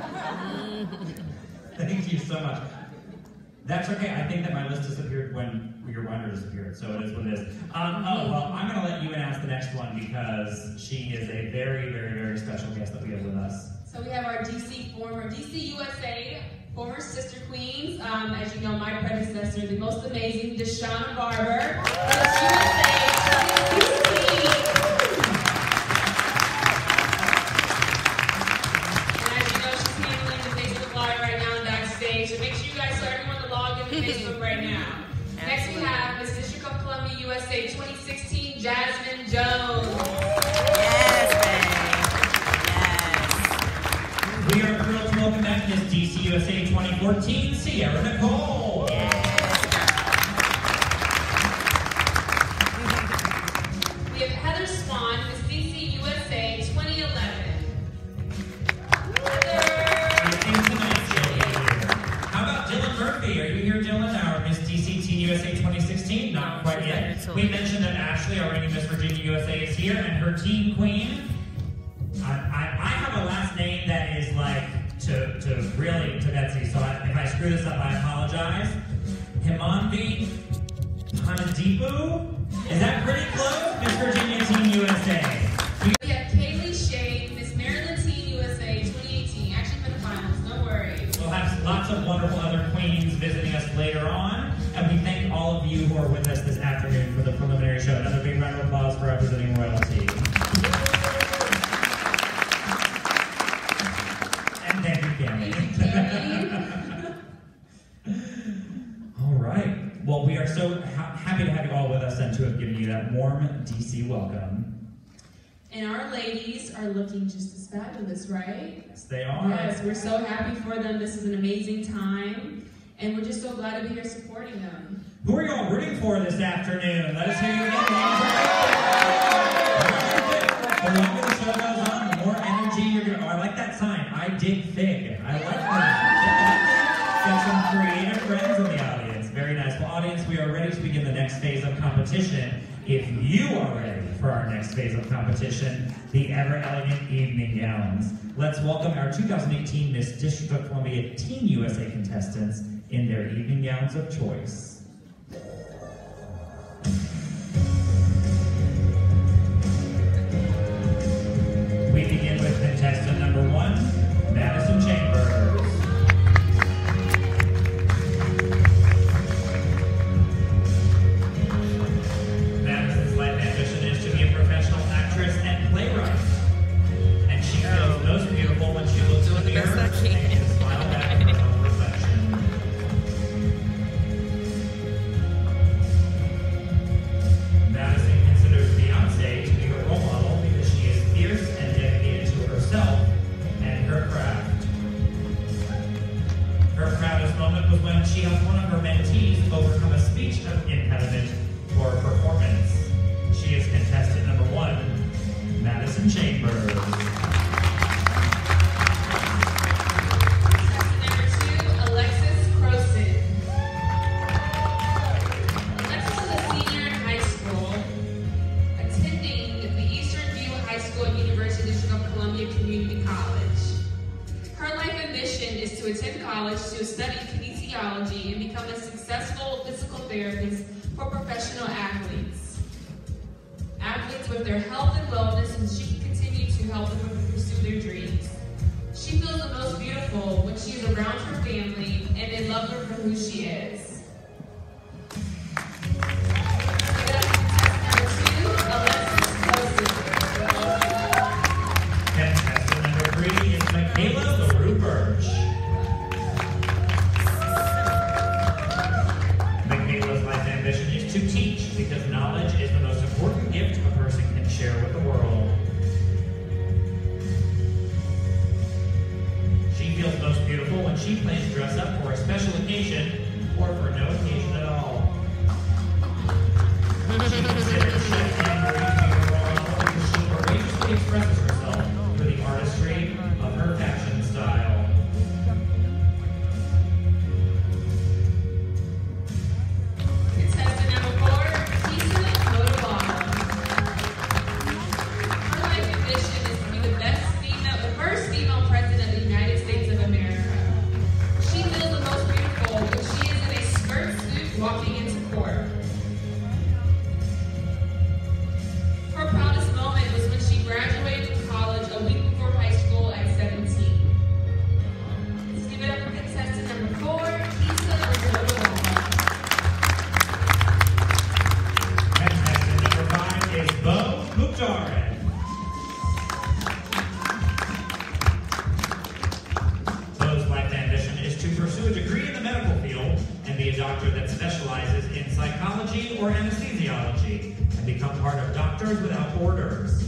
Thank you so much. That's okay. I think that my list disappeared when your binder disappeared, so it is what it is. Um, oh, well, I'm going to let you announce the next one because she is a very, very, very special guest that we have with us. So we have our D C former, D C U S A, former sister queens. Um, as you know, my predecessor, the most amazing Deshauna Barber, Miss U S A queen. And as you know, she's handling the Facebook Live right now and backstage. So make sure you guys tell everyone to log into Facebook right now. Next we have Miss District of Columbia U S A twenty sixteen, Jasmine Jones. Yes, babe. Yes. We are thrilled to welcome back Miss D C U S A twenty fourteen, Sierra Nicole. Yes. We have Heather Swan, Miss D C U S A twenty eleven. Heather! It's nice to have you here. How about Dylan Murphy? Are you here, Dylan? Our Miss D C Teen U S A twenty sixteen? Not quite yet. We mentioned that Ashley, our reigning Miss Virginia U S A, is here, and her teen queen. I, I, I have a last name that is like to, to really to Betsy, so I, if I screw this up, I apologize. Himanvi Panadipu? Is that pretty close? Miss Virginia Teen U S A. We have Kaylee Shea, Miss Maryland Teen U S A twenty eighteen. Actually for the finals, no worries. We'll have lots of wonderful other queens visiting us later on, and we thank all of you who are with us this afternoon for the preliminary show. Another big round of applause for representing royalty. And thank you, Cammy. All right. Well, we are so ha happy to have you all with us and to have given you that warm D C welcome. And our ladies are looking just as fabulous, right? Yes, they are. Yes, we're so happy for them. This is an amazing time. And we're just so glad to be here supporting them. Who are you all rooting for this afternoon? Let us hear you again. The longer the show goes on, the more energy you're going to... Oh, I like that sign. I dig fig. I like that. Got some creative friends in the audience. Very nice. Well, audience, we are ready to begin the next phase of competition. If you are ready for our next phase of competition, the ever elegant evening gowns. Let's welcome our two thousand eighteen Miss District of Columbia Teen U S A contestants in their evening gowns of choice. We begin with contestant number one, Madison Chambers. Madison's life ambition is to be a professional actress and playwright. And she feels most beautiful when she looks in the mirror and can smile back at her own reflection. successful physical therapist for professional athletes. Athletes with their health and wellness, and she can continue to help them pursue their dreams. She feels the most beautiful when she is around her family and they love her for who she is. Contestant number three is Michaela LaRue Birch. Michaela's life ambition is to teach because knowledge is the most important gift a person can share with the world. She feels most beautiful when she plans to dress up for a special occasion or for no occasion at all. She considers Chef Anne-Marie to be her role model because she courageously expresses herself through the artistry of her fashion style. Contestant number four, Kisa Motovalo. Her life ambition is to be the best female, the first female president of the United States of America. She feels the most beautiful when she is in a skirt suit walking into court. Her proudest moment was when she graduated from college a week before high school at seventeen. Let's give it up for contestant number four, Kisa Motovalo. Contestant number five is Bo Mukhtarin. Bo's life ambition is to pursue a degree in the medical field and be a doctor that specializes in psychology or anesthesiology and become part of Doctors Without Borders.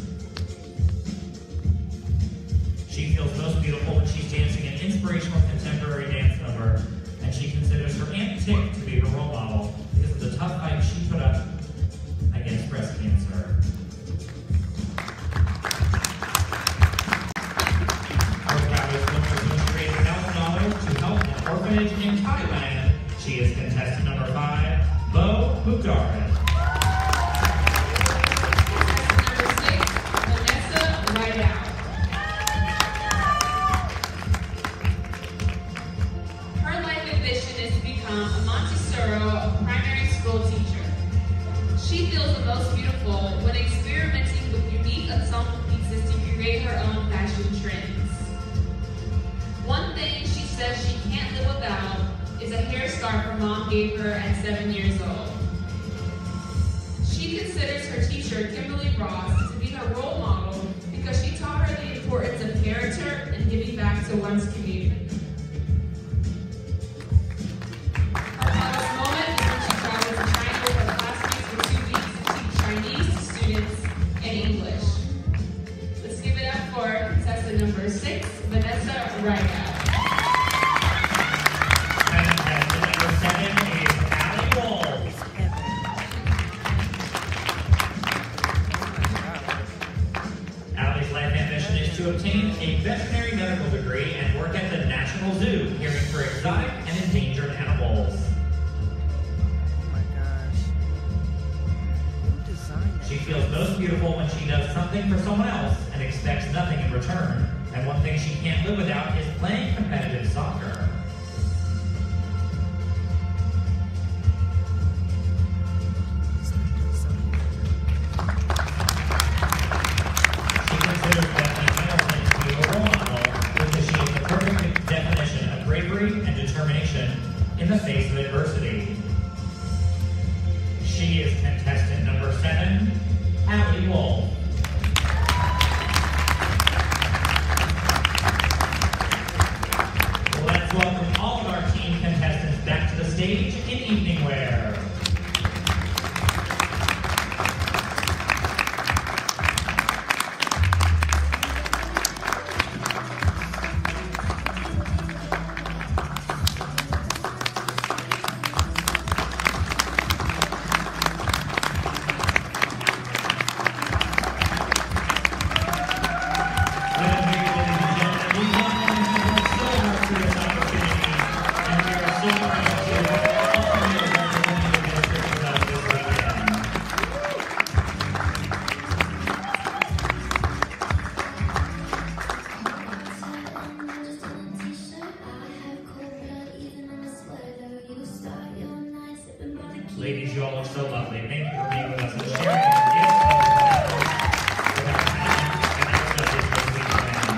She feels most beautiful when she's dancing an inspirational contemporary dance number, and she considers her Aunt Tick to be her role model because of the tough fight she put up against breast cancer. Her proudest moment was to raise one thousand dollars to help an orphanage in Thailand. She is contestant number five, Bo Mukhtarin. Number six, Vanessa Rideout. Her life ambition is to become a Montessori primary school teacher. She feels the most beautiful when experimenting with unique ensemble pieces to create her own fashion trends. One thing she says she can't live without is a hairstyle her mom gave her at seven years old. She considers her teacher, Kimberly Ross, to be her role model because she taught her the importance of character and giving back to one's community. Her proudest moment is when she traveled to China with her classmates for two weeks to teach Chinese students and English. Let's give it up for contestant number six, Vanessa Rideout. Contestant number seven is Allie Wolf. Allie's life ambition is to obtain a veterinary medical degree and work at the National Zoo, caring for exotic and endangered animals. Oh my gosh. Who designed that? She feels most beautiful when she does something for someone else and expects nothing in return. And one thing she can't live without is playing competitive soccer. She considers Bethany Hamilton to be a role model because she is the perfect definition of bravery and determination in the face of adversity. She is contestant number seven, Allie Wolf. Let's welcome all of our team contestants back to the stage in evening wear. everybody. Thank you for being with us and sharing your gifts with our talent and expertise this weekend.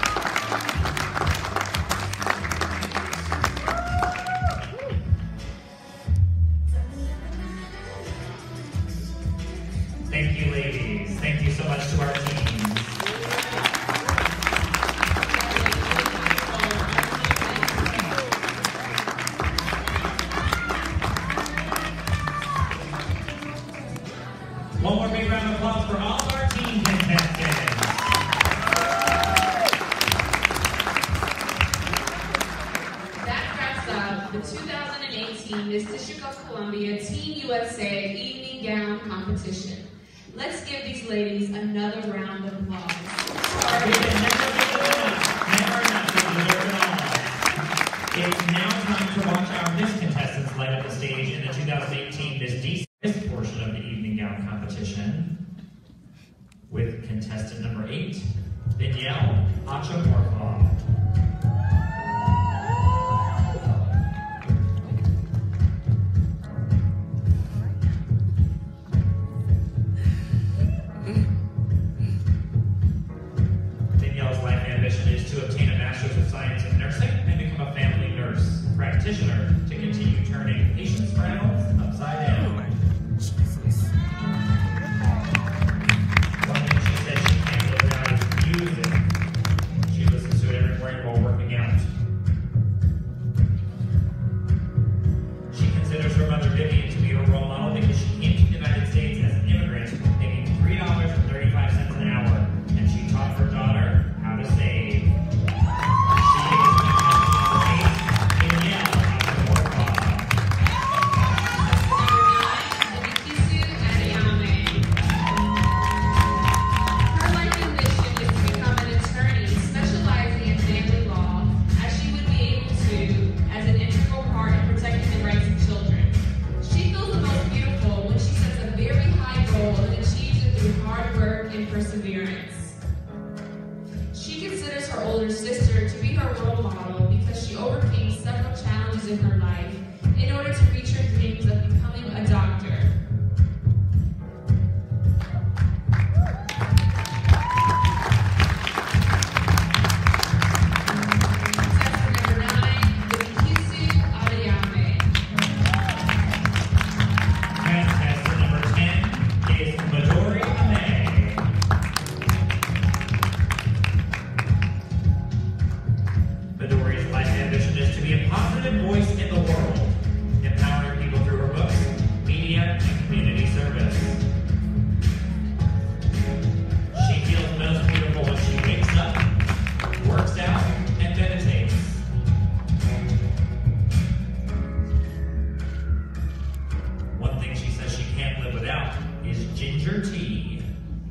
Thank you, ladies. Thank you so much to our teams. One more big round of applause for all of our team contestants. That wraps up the two thousand eighteen Miss District of Columbia Team U S A Evening Gown Competition. Let's give these ladies another round of applause. We can never get enough. Never enough. We deserve it all. It's now time to watch our Miss contestants light up the stage in the two thousand eighteen Miss D C Miss portion of the evening gown competition with contestant number eight, Danielle Achamorclaw. Danielle's life ambition is to obtain a Master's of Science in Nursing and become a family nurse practitioner to continue turning patients' frowns upside down. One thing she said she can't live without is music. She listens to it every morning while working out. She considers her mother Vivian to be her role model because she came to the United States as an immigrant making three dollars and thirty-five cents an hour, and she taught her daughter how to save. She is Danielle Achamorclaw. Ibikisu Adeyemi. Her life ambition is to become an attorney specializing in family law, as she would be able to as an integral part in protecting the rights of children. She feels the most beautiful when she sets a very high goal and achieves it through hard work and perseverance. She considers her older sister to be her role model because she overcame several challenges in her life in order to reach her dreams of becoming a doctor. Contestant number nine, Ibikisu Adeyemi. Contestant number ten is Midori Ame. Midori's life ambition is to be a positive voice in the world, empowering people through her books, media, and community service. She feels most beautiful when she wakes up, works out, and meditates. One thing she says she can't live without is ginger tea.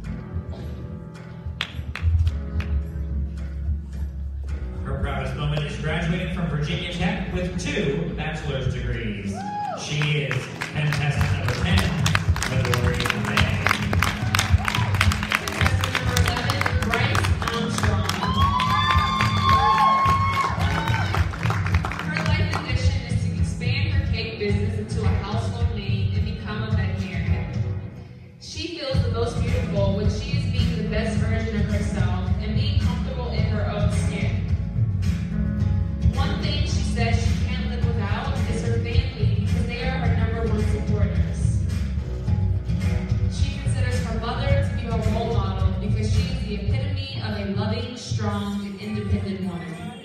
Her proudest moment is graduating from Virginia Tech with two bachelor's degrees. She is contestant number ten, Midori Ame. Contestant number eleven, Bryce Armstrong. Her life ambition is to expand her cake business into a household name and become a veterinarian. She feels the most beautiful when she is being the best version of herself and being comfortable in her own skin. One thing she says she can't live without is her family because they are her number one supporters. She considers her mother to be her role model because she is the epitome of a loving, strong, and independent woman.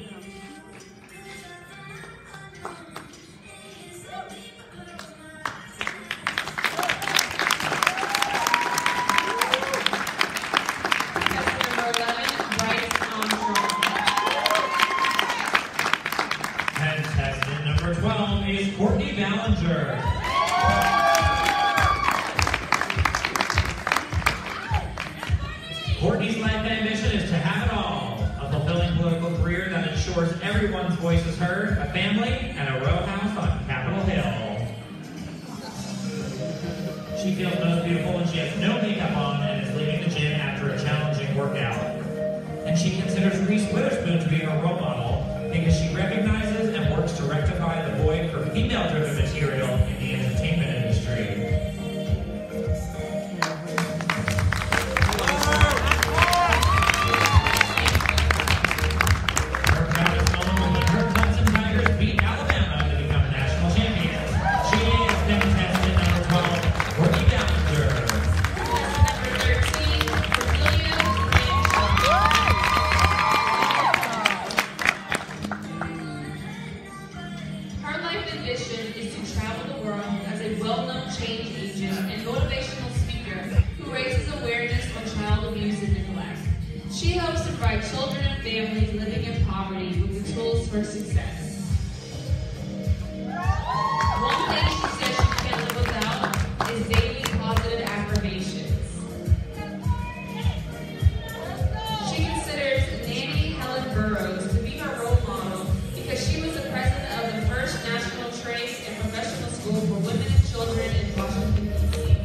Contestant number eleven, Bryce Armstrong. Contestant number twelve is Courtney Ballinger. Courtney's life ambition is to have it all: a fulfilling political career that ensures everyone's voice is heard, a family, and a row house on Capitol Hill. She feels most beautiful when she has no makeup on and is leaving the gym after a challenging workout. And she considers Reese Witherspoon to be her role model because she recognizes and works to rectify the void for female-driven material in the entertainment industry. musician and motivational speaker who raises awareness on child abuse and neglect. She helps to provide children and families living in poverty with the tools for success. One thing she says she can't live without is daily positive affirmations. She considers Nanny Helen Burroughs to be her role model because she was the president of the first national trade and professional school for women and children in Washington, D C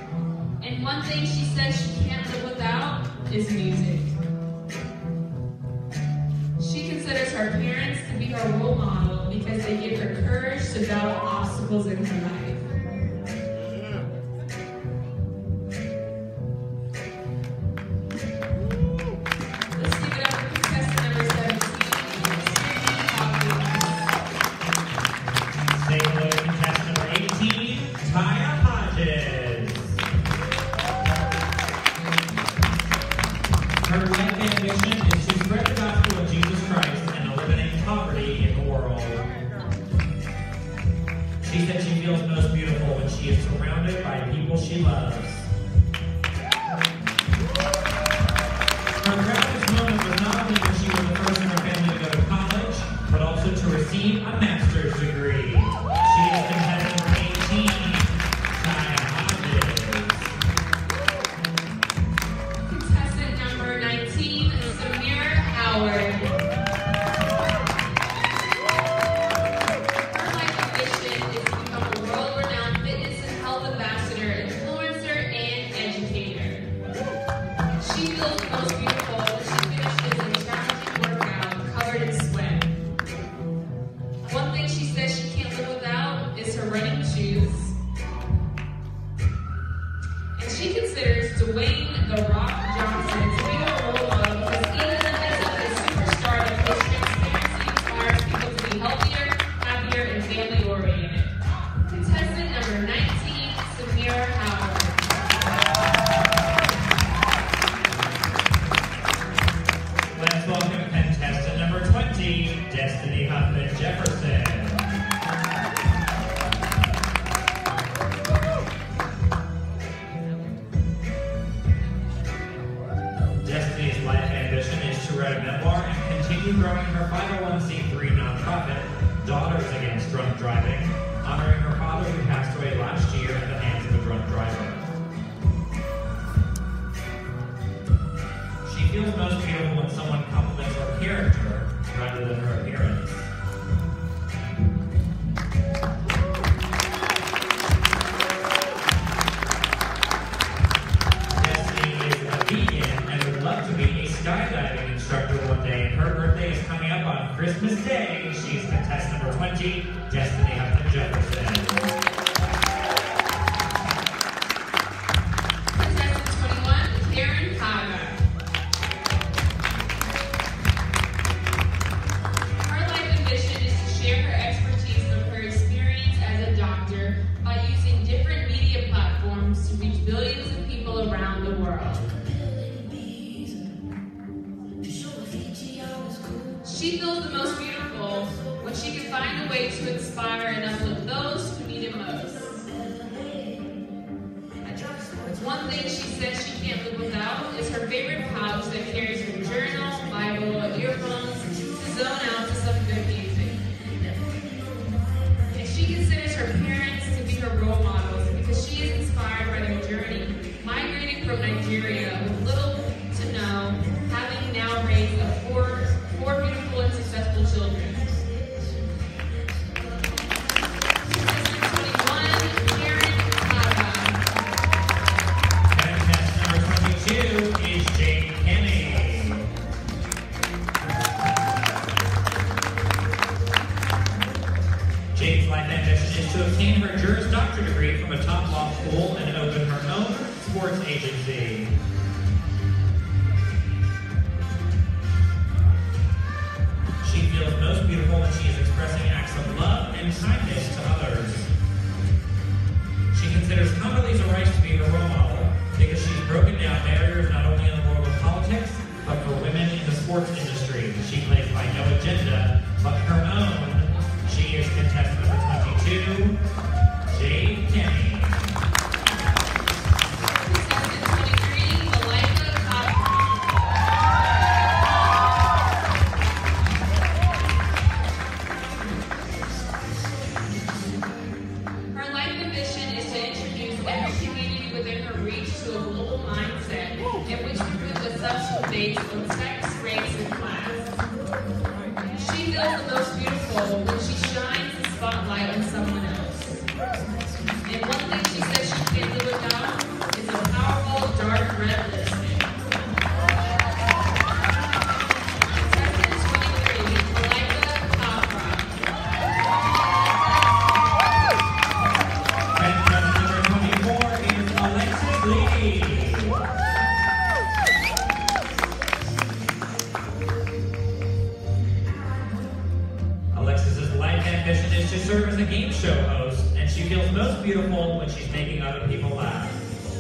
And one thing she says she can't live without is music. her parents to be her role model because they give her courage to battle obstacles in her life. Let's give it up for contestant number seventeen, Sydney Hawkins. Say hello to contestant number eighteen, Taya Hodges. Her life ambition is to spread the gospel of Jesus Christ and eliminate poverty in the world. She said she feels most beautiful when she is surrounded by people she loves. Her proudest moment was not only when she was the first in her family to go to college, but also to receive a master's degree. She is contestant number eighteen, Taya Hodges. Contestant number nineteen, Samir Howard. Her life ambition is to become a world-renowned fitness and health ambassador, influencer, and educator. She feels the most beautiful when she finishes a challenging workout covered in sweat. One thing she says she can't live without is her running shoes. And she considers Dwayne "The Rock" Johnson to be her role model because even in the midst of his superstardom, his transparency inspires people to be healthier, happier, and family-oriented. Contestant number nineteen, Samir Howard. Let's welcome contestant number twenty, Destiny Huffman Jefferson. Destiny's life ambition is to write a memoir and continue growing her five oh one c three nonprofit, Daughters Against Drunk Driving, honoring her father who passed away last year at the hands of a drunk driver. She feels most beautiful when someone compliments her character rather than her appearance. Destiny is a vegan and would love to be a skydiving instructor one day, and her birthday is coming up on Christmas Day. She's contestant number twenty, Destiny Huffman Jefferson. Contestant twenty-one, Karen Kaga. Her life ambition is to share her expertise from her experience as a doctor by using different media platforms to reach billions of people around the world. She feels the most beautiful when she can find a way to inspire and uplift those who need it most. One thing she says she can't live without is her favorite pouch that carries her journal, Bible, earphones to zone out to some good music. And she considers her parents to be her role models because she is inspired by their journey, migrating from Nigeria with little to no, having now raised a four, four beautiful and successful children. Contestant twenty-one, Karen Kaga. Contestant number twenty-two is Jane Kenny. Jane's life ambition is to obtain her Juris Doctor degree from a top law school and open her own sports agency. She feels most beautiful when she is expressing acts of love and kindness to others. She considers Condoleezza Rice to be her role model because she's broken down barriers not only in the world of politics, but for women in the sports industry. She plays by no agenda, but her own. She is contestant number twenty-two, Jade Kenny. Contestant twenty-three, Malika Cochran. Her life ambition is to introduce every community within her reach to a global mindset in which removes the substitute based on sex, race, and class. She feels the most beautiful when she shines the spotlight on someone else. And one thing she says she can't live without is a powerful dark red lipstick. Contestant twenty-three, is to serve as a game show host, and she feels most beautiful when she's making other people laugh.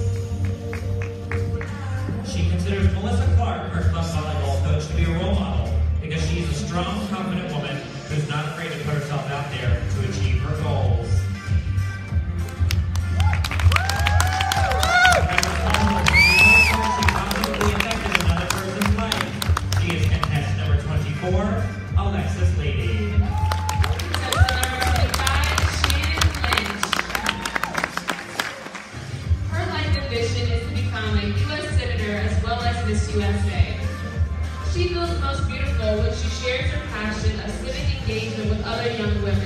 She considers Melissa Clark, her club volleyball coach, to be a role model because she's a strong, confident woman who's not afraid to put herself out there to achieve her goals. She positively affected another person's life. She is contestant number twenty-four, Alexis Levy. Miss U S A. She feels most beautiful when she shares her passion of civic engagement with other young women.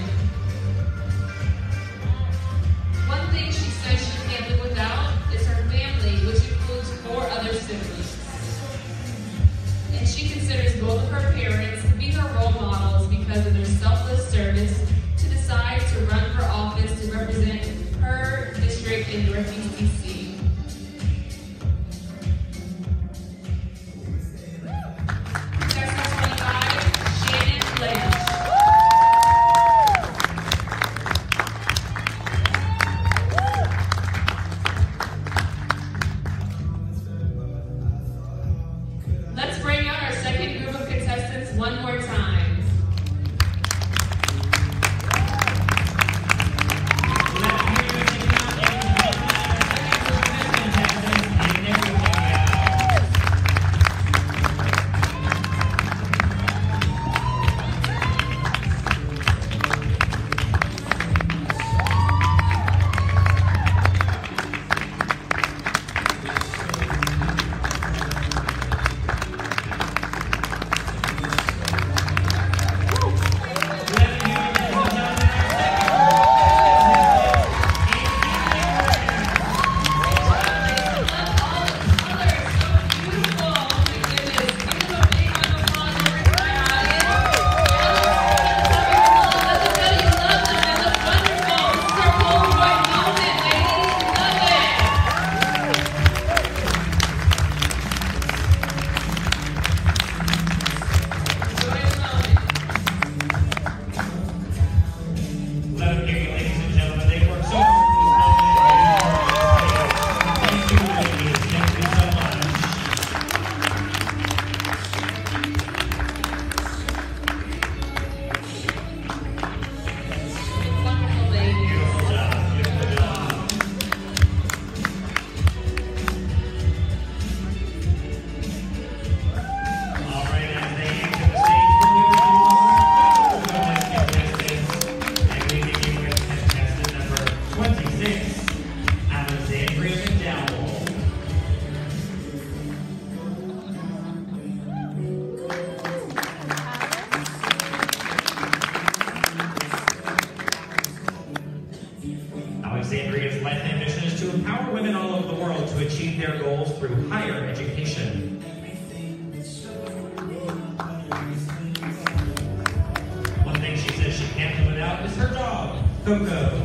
One thing she says she can't live without is her family, which includes four other siblings. And she considers both of her parents to be her role models because of their selfless service to decide to run for office to represent her district in Northeast D C. Alexandria's life ambition is to empower women all over the world to achieve their goals through higher education. One thing she says she can't do without is her dog, Coco.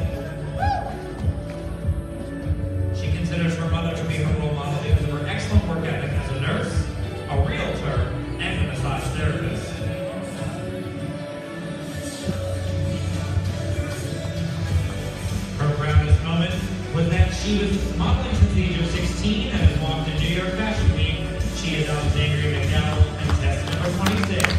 She considers her mother to be her role model because of her excellent work ethic as a nurse, a realtor, and a massage therapist. Her proudest moment was that she was modeling since the age of sixteen and has walked in New York Fashion Week. She is Alexandria McDowell, contestant number twenty-six.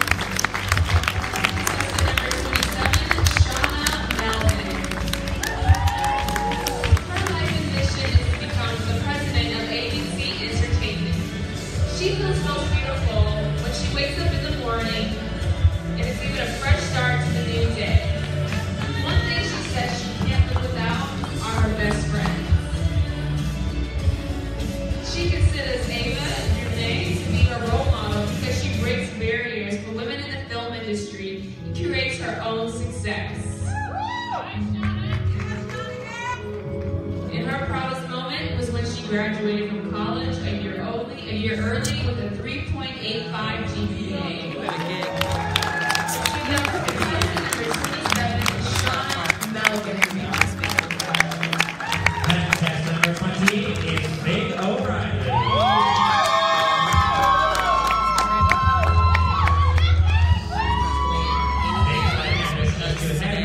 She feels most beautiful when she wakes up in the morning and is given a fresh start to the new day. One thing she says she can't live without are her best friends. She considers Ava and Renee to be her role model because she breaks barriers for women in the film industry and creates her own success. And her proudest moment was when she graduated from college a year only, a year early with a three point eight five G P A. She now contestant number twenty-seven, Shauna Melvin. Contestant number twenty is Big O'Reilly. Big's life ambition is to head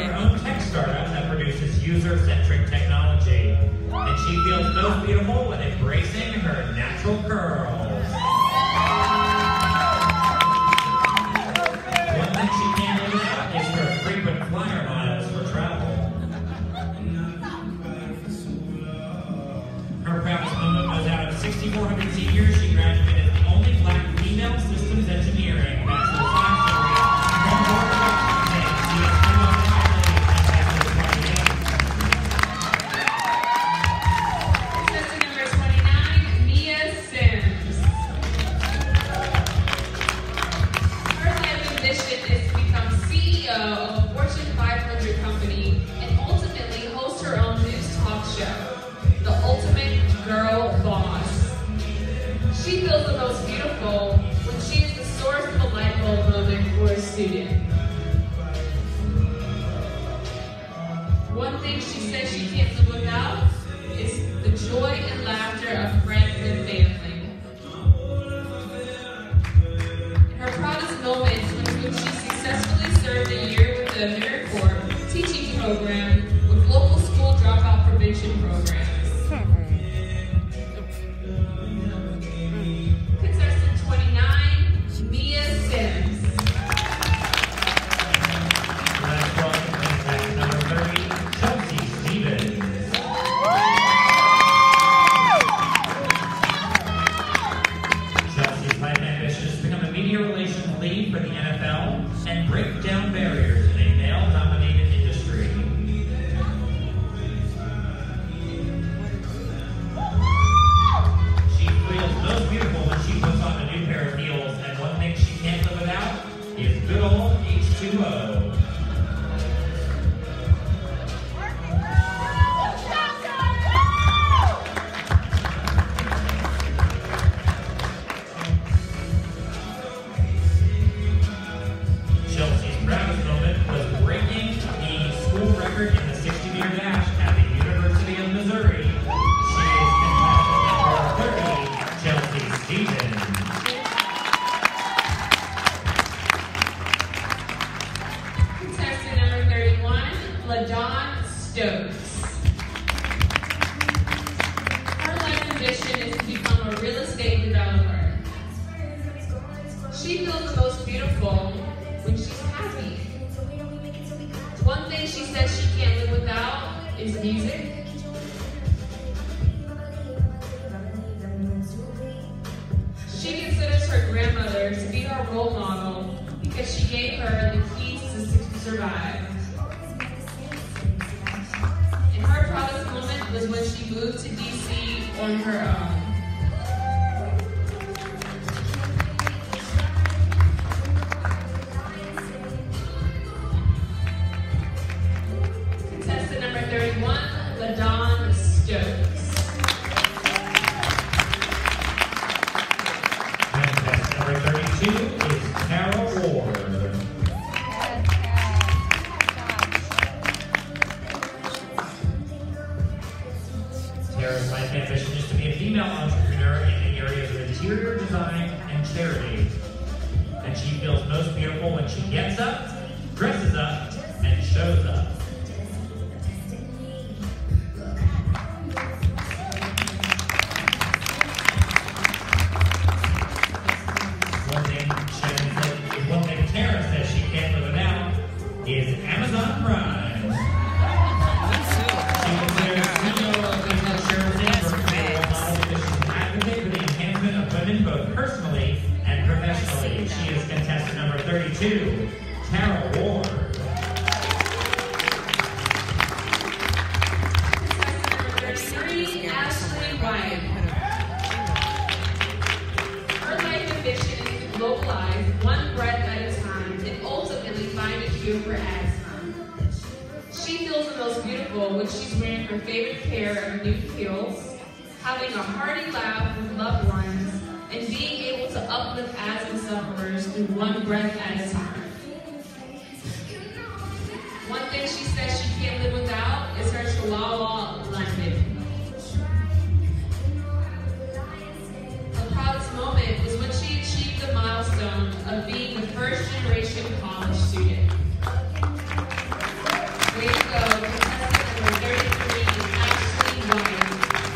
of a Fortune five hundred company and ultimately hosts her own news talk show, The Ultimate Girl Boss. She feels the most beautiful when she is the source of a light bulb moment for a student. One thing she says she can't live without is the joy and laughter of friends and family. Her proudest moments when she successfully served a year with the AmeriCorps teaching program with local school dropout prevention programs. Contestant twenty-nine, Mia Sims. Last one, contestant number thirty, Chelsea Stevens. Chelsea's life ambition is to become a media relations lead for the N F L and break down barriers in a male-dominated industry. She feels most beautiful when she puts on a new pair of heels, and one thing she can't live without is good old H two O. Chelsea's proudest moment was breaking the school record in the sixty meter dash at the University of Missouri. She is contestant number thirty, Chelsea Stevens. Contestant number thirty-one, LaDawn Stokes. Her life ambition is to become a real estate developer. She feels the most beautiful when she's happy. One thing she says she can't live without is music. She considers her grandmother to be her role model because she gave her the keys to survive. And her proudest moment was when she moved to D C on her own. Contestant number thirty-one, LaDawn Stokes. Contestant number thirty-two is Tara Ward. Tara's life ambition is to be a female entrepreneur in the areas of interior design and charity. And she feels most beautiful when she gets up, dresses up, and shows up. One thing Shannon said, one thing Tara says she can't live without is Amazon Prime. She considers C E O of business Sheraton her role model because she's an advocate for the enhancement of women both personally and professionally. She is contestant number thirty-two, Tara Ward. Contestant number thirty-three, Ashley White. Her life ambition is to globalize one breath at a time and ultimately find a cure for asthma. She feels the most beautiful when she's wearing her favorite pair of new heels, having a hearty laugh with loved ones, and being able to uplift asthma sufferers through one breath at a time. One thing she says she can't live without is her Chihuahua, London. Her proudest moment was when she achieved the milestone of being the first generation college student. Way to go, contestant number thirty-three, Ashley White.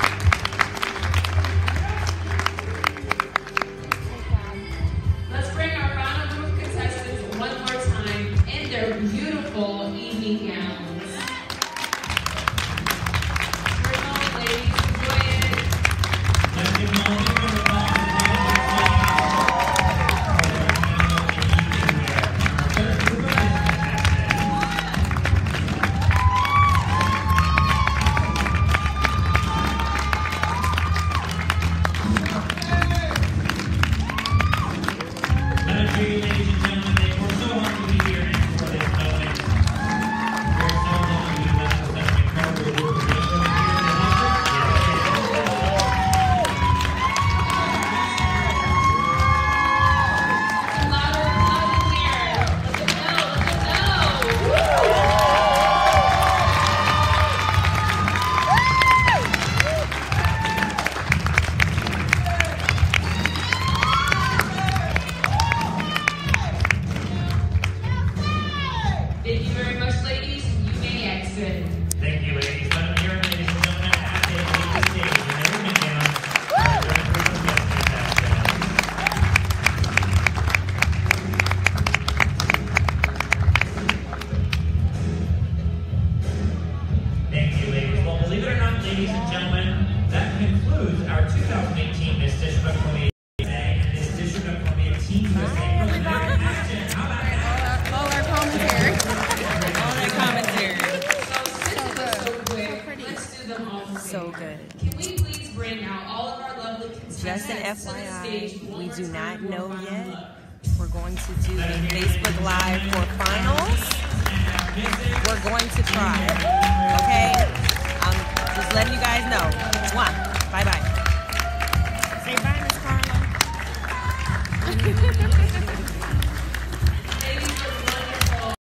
Let's bring our final group of contestants one more time in their beautiful evening gowns. Bring on, ladies, enjoy it. Let's give them all a round of applause. Ladies and gentlemen, they worked so hard to be here and for this moment. Thank you very much, ladies. You may exit. Thank you, ladies. Let them hear it, ladies and gentlemen. As they leave the stage and everything down. Thank you, ladies. Well, believe it or not, ladies and gentlemen, that concludes our two thousand eighteen Miss District of Columbia U S A and Miss District of Columbia Team U S A preliminary pageant. How about that? All our commentary. All our commentary. So since it was so quick, let's do them all together. So good. Can we please bring out all of our lovely contestants Just an to F Y the I, stage one we more do time not for a know final yet. look. We're going to do a Facebook Live for finals. We're going to try. Okay? I'm just letting you guys know. Mwah. Bye-bye. Say bye, Miss Carla.